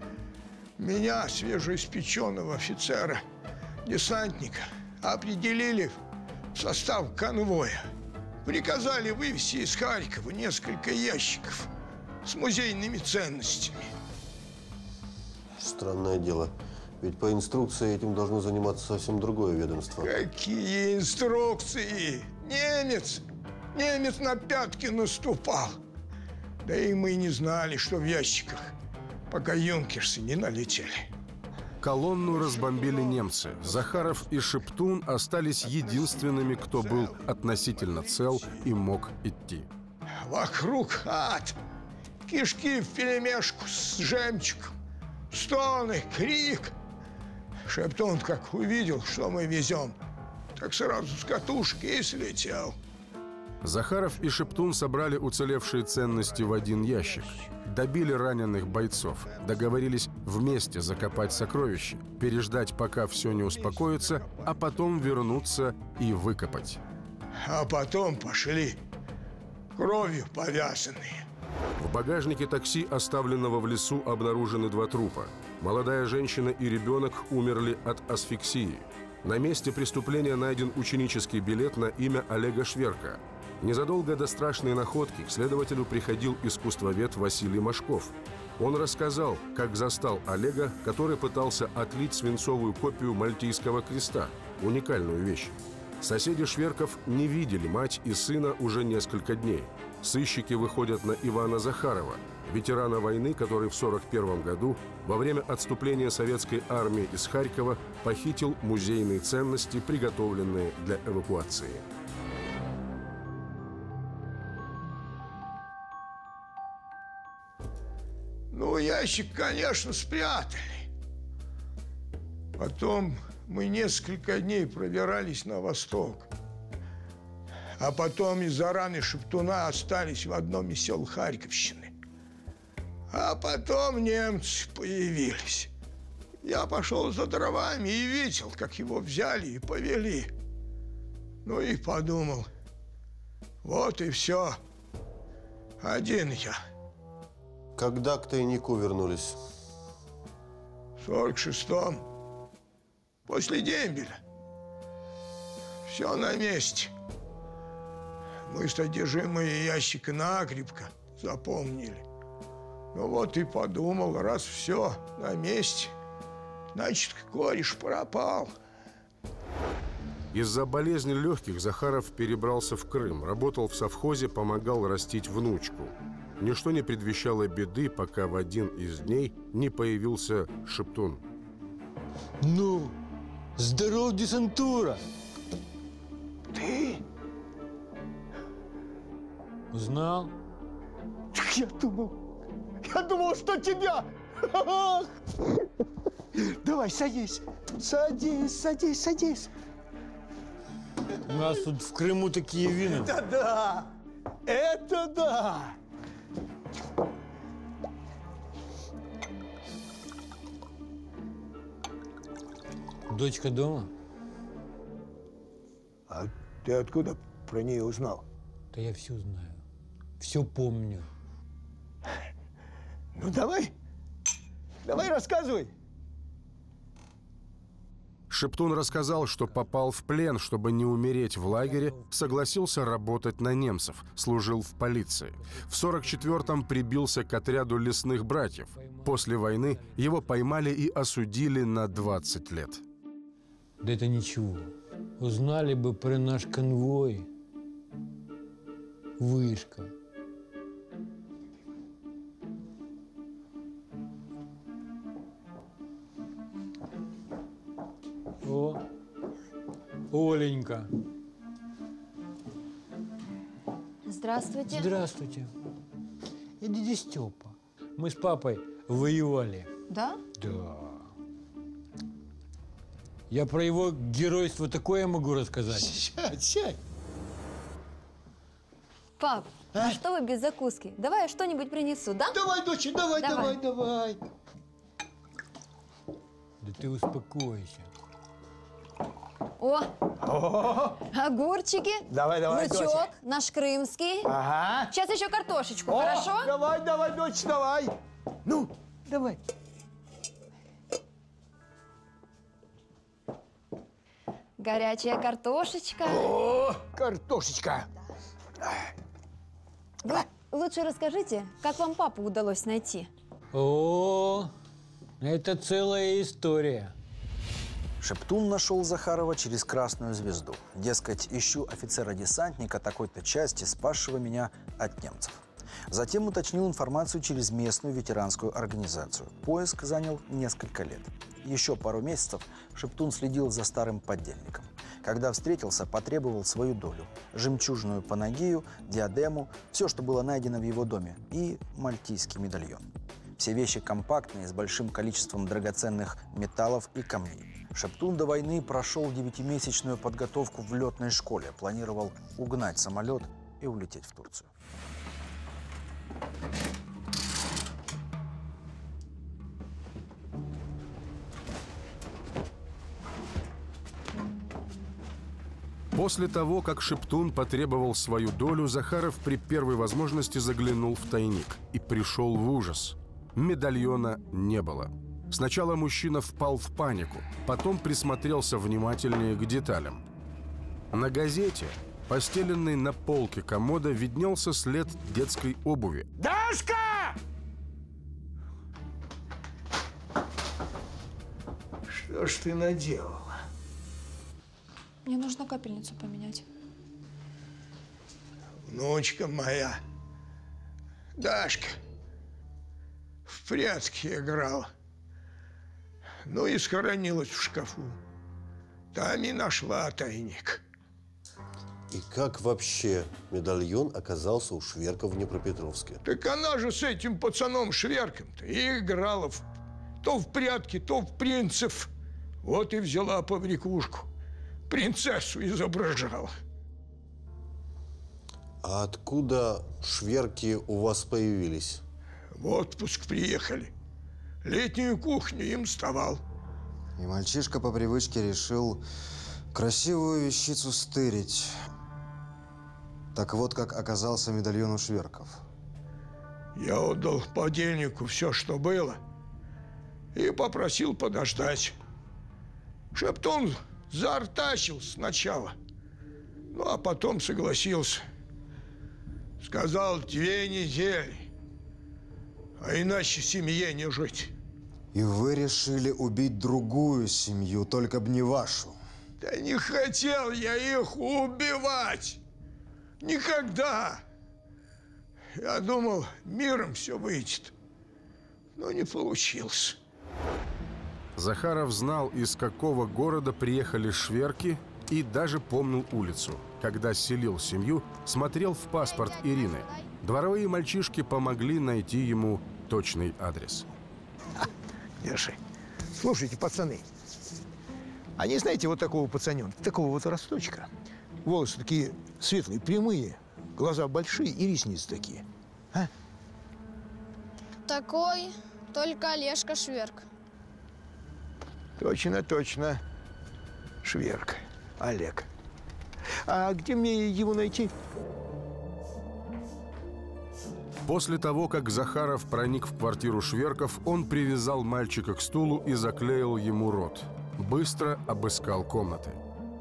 Меня, свежеиспеченного офицера, десантника, определили в состав конвоя. Приказали вывезти из Харькова несколько ящиков с музейными ценностями. Странное дело. Ведь по инструкции этим должно заниматься совсем другое ведомство. Какие инструкции? Немец на пятки наступал. Да и мы не знали, что в ящиках, пока юнкерсы не налетели. Колонну разбомбили немцы. Захаров и Шептун остались единственными, кто был относительно цел и мог идти. Вокруг ад. Кишки вперемешку с жемчугом. Стоны, крик. Шептун, как увидел, что мы везем, так сразу с катушки и слетел. Захаров и Шептун собрали уцелевшие ценности в один ящик. Добили раненых бойцов. Договорились вместе закопать сокровища, переждать, пока все не успокоится, а потом вернуться и выкопать. А потом пошли кровью повязанные. В багажнике такси, оставленного в лесу, обнаружены 2 трупа. Молодая женщина и ребенок умерли от асфиксии. На месте преступления найден ученический билет на имя Олега Шверка. Незадолго до страшной находки к следователю приходил искусствовед Василий Машков. Он рассказал, как застал Олега, который пытался отлить свинцовую копию Мальтийского креста, уникальную вещь. Соседи Шверков не видели мать и сына уже несколько дней. Сыщики выходят на Ивана Захарова, ветерана войны, который в 1941 году во время отступления советской армии из Харькова похитил музейные ценности, приготовленные для эвакуации. Ну, ящик, конечно, спрятали. Потом мы несколько дней пробирались на восток. А потом из-за раны Шептуна остались в одном из сел Харьковщины. А потом немцы появились. Я пошел за дровами и видел, как его взяли и повели. Ну и подумал, вот и все. Один я. Когда к тайнику вернулись? В 46-м. После дембеля. Все на месте. Мы содержимое ящика накрепко запомнили. Ну вот и подумал, раз все на месте, значит, кореш пропал. Из-за болезни легких Захаров перебрался в Крым, работал в совхозе, помогал растить внучку. Ничто не предвещало беды, пока в один из дней не появился Шептун. Ну, здоров, десантура. Ты? Узнал? Я думал, что тебя. Давай, садись. Садись. У нас тут в Крыму такие вина. Это да. Дочка дома? А ты откуда про нее узнал? Да я все знаю. Все помню. Ну, давай рассказывай. Шептун рассказал, что попал в плен, чтобы не умереть в лагере, согласился работать на немцев, служил в полиции. В 44-м прибился к отряду лесных братьев. После войны его поймали и осудили на 20 лет. Да это ничего. Узнали бы про наш конвой. Вышка. О, Оленька. Здравствуйте. Здравствуйте. Это дядя Степа. Мы с папой воевали. Да? Да. Я про его геройство такое могу рассказать. Сядь. Пап, а что вы без закуски? Давай я что-нибудь принесу, да? Давай, дочь, давай. Да ты успокойся. О, огурчики. Давай, лучок, дочь. наш крымский. Ага. Сейчас еще картошечку, О, хорошо? Давай, дочь, давай. Ну, давай. Горячая картошечка. О, картошечка. Вы лучше расскажите, как вам папу удалось найти? О, это целая история. Шептун нашел Захарова через Красную Звезду. Дескать, ищу офицера-десантника такой-то части, спасшего меня от немцев. Затем уточнил информацию через местную ветеранскую организацию. Поиск занял несколько лет. Еще пару месяцев Шептун следил за старым подельником. Когда встретился, потребовал свою долю. Жемчужную панагию, диадему, все, что было найдено в его доме, и мальтийский медальон. Все вещи компактные, с большим количеством драгоценных металлов и камней. Шептун до войны прошел 9-месячную подготовку в летной школе. Планировал угнать самолет и улететь в Турцию. После того, как Шептун потребовал свою долю, Захаров при первой возможности заглянул в тайник и пришел в ужас. Медальона не было. Сначала мужчина впал в панику, потом присмотрелся внимательнее к деталям. На газете, постеленной на полке комода, виднелся след детской обуви. Дашка! Что ж ты наделала? Мне нужно капельницу поменять. Внучка моя, Дашка, в прятки играла. Ну и схоронилась в шкафу. Там и нашла тайник. И как вообще медальон оказался у Шверка в Днепропетровске? Так она же с этим пацаном Шверком-то и играла то в прятки, то в принцев. Вот и взяла побрякушку. Принцессу изображала. А откуда Шверки у вас появились? В отпуск приехали. Летнюю кухню им сдавал. И мальчишка по привычке решил красивую вещицу стырить. Так вот, как оказался медальон у Шверков. Я отдал подельнику все, что было, и попросил подождать. Шептун заортачил сначала, ну а потом согласился. Сказал, 2 недели, а иначе семье не жить. И вы решили убить другую семью, только б не вашу. Да не хотел я их убивать. Никогда. Я думал, миром все выйдет, но не получилось. Захаров знал, из какого города приехали шверки, и даже помнил улицу. Когда селил семью, смотрел в паспорт Ирины. Дворовые мальчишки помогли найти ему точный адрес. Держи. Слушайте, пацаны, а не знаете вот такого пацаненка, такого вот росточка? Волосы такие светлые, прямые, глаза большие и ресницы такие. А? Такой только Олежка Шверк. Точно, точно. Шверк. Олег. А где мне его найти? После того, как Захаров проник в квартиру Шверков, он привязал мальчика к стулу и заклеил ему рот. Быстро обыскал комнаты.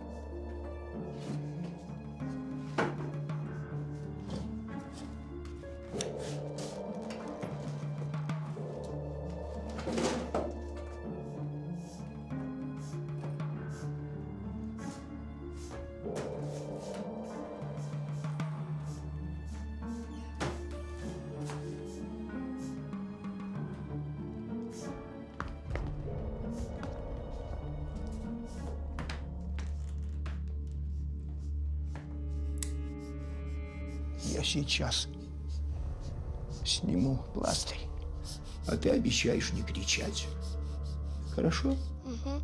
Я сейчас сниму пластырь, а ты обещаешь не кричать. Хорошо? Угу.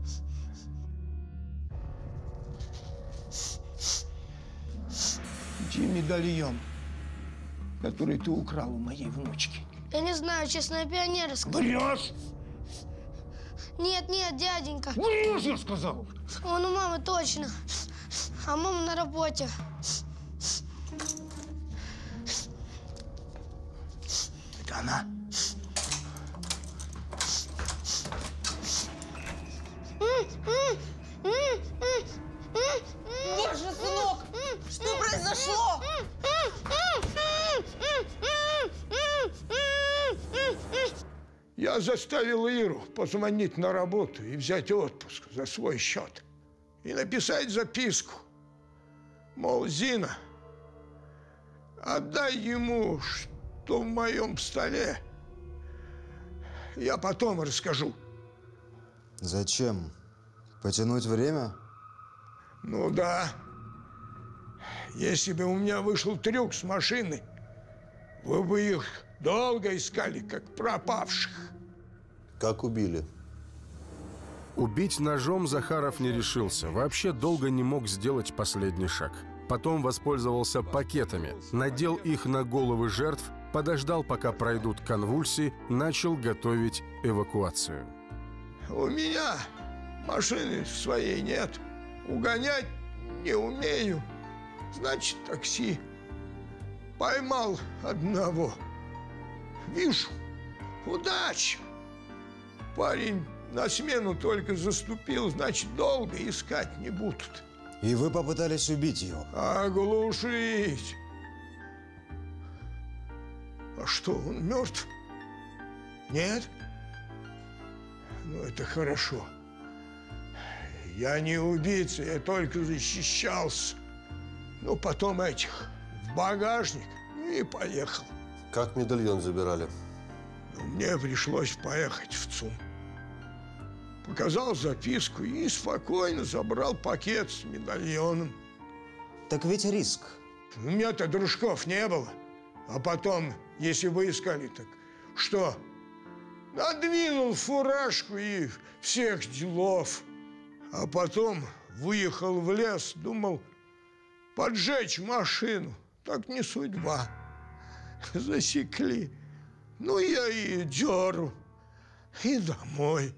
Где медальон, который ты украл у моей внучки? Я не знаю, честно, пионерская. Врешь! Нет, нет, дяденька. Врешь, я сказал! Он у мамы точно. А мама на работе. Это она? Боже, сынок, что произошло? Я заставил Иру позвонить на работу и взять отпуск за свой счет. И написать записку. Мол, Зина, отдай ему, что в моем столе. Я потом расскажу. Зачем? Потянуть время? Ну да. Если бы у меня вышел трюк с машины, вы бы их долго искали, как пропавших. Как убили? Убить ножом Захаров не решился. Вообще долго не мог сделать последний шаг. Потом воспользовался пакетами, надел их на головы жертв, подождал, пока пройдут конвульсии, начал готовить эвакуацию. У меня машины своей нет. Угонять не умею. Значит, такси. Поймал одного. Вижу, удача. Парень на смену только заступил, значит, долго искать не будут. И вы попытались убить его? Оглушить. А что, он мертв? Нет? Ну, это хорошо. Я не убийца, я только защищался. Ну, потом этих в багажник, ну и поехал. Как медальон забирали? Мне пришлось поехать в ЦУМ. Показал записку и спокойно забрал пакет с медальоном. Так ведь риск. У меня-то дружков не было. А потом, если бы искали, так что? Надвинул фуражку и всех делов. А потом выехал в лес, думал поджечь машину. Так не судьба. Засекли. Ну, я и дёру, и домой.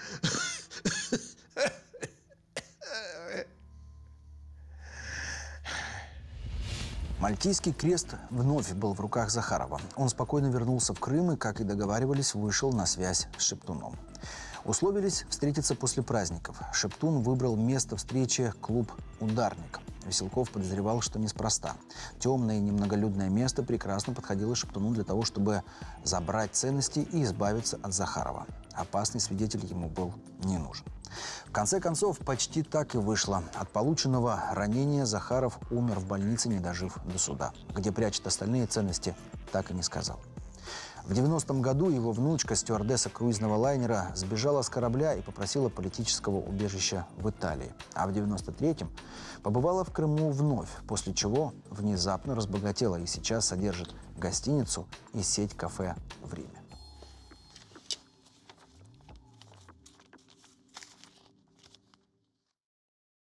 Мальтийский крест вновь был в руках Захарова. Он спокойно вернулся в Крым и, как и договаривались, вышел на связь с Шептуном. Условились встретиться после праздников. Шептун выбрал место встречи клуб «Ударник». Веселков подозревал, что неспроста. Темное и немноголюдное место прекрасно подходило Шептуну для того, чтобы забрать ценности и избавиться от Захарова. Опасный свидетель ему был не нужен. В конце концов, почти так и вышло. От полученного ранения Захаров умер в больнице, не дожив до суда. Где прячет остальные ценности, так и не сказал. В 90-м году его внучка, стюардесса круизного лайнера, сбежала с корабля и попросила политического убежища в Италии. А в 93-м побывала в Крыму вновь, после чего внезапно разбогатела и сейчас содержит гостиницу и сеть кафе в Риме.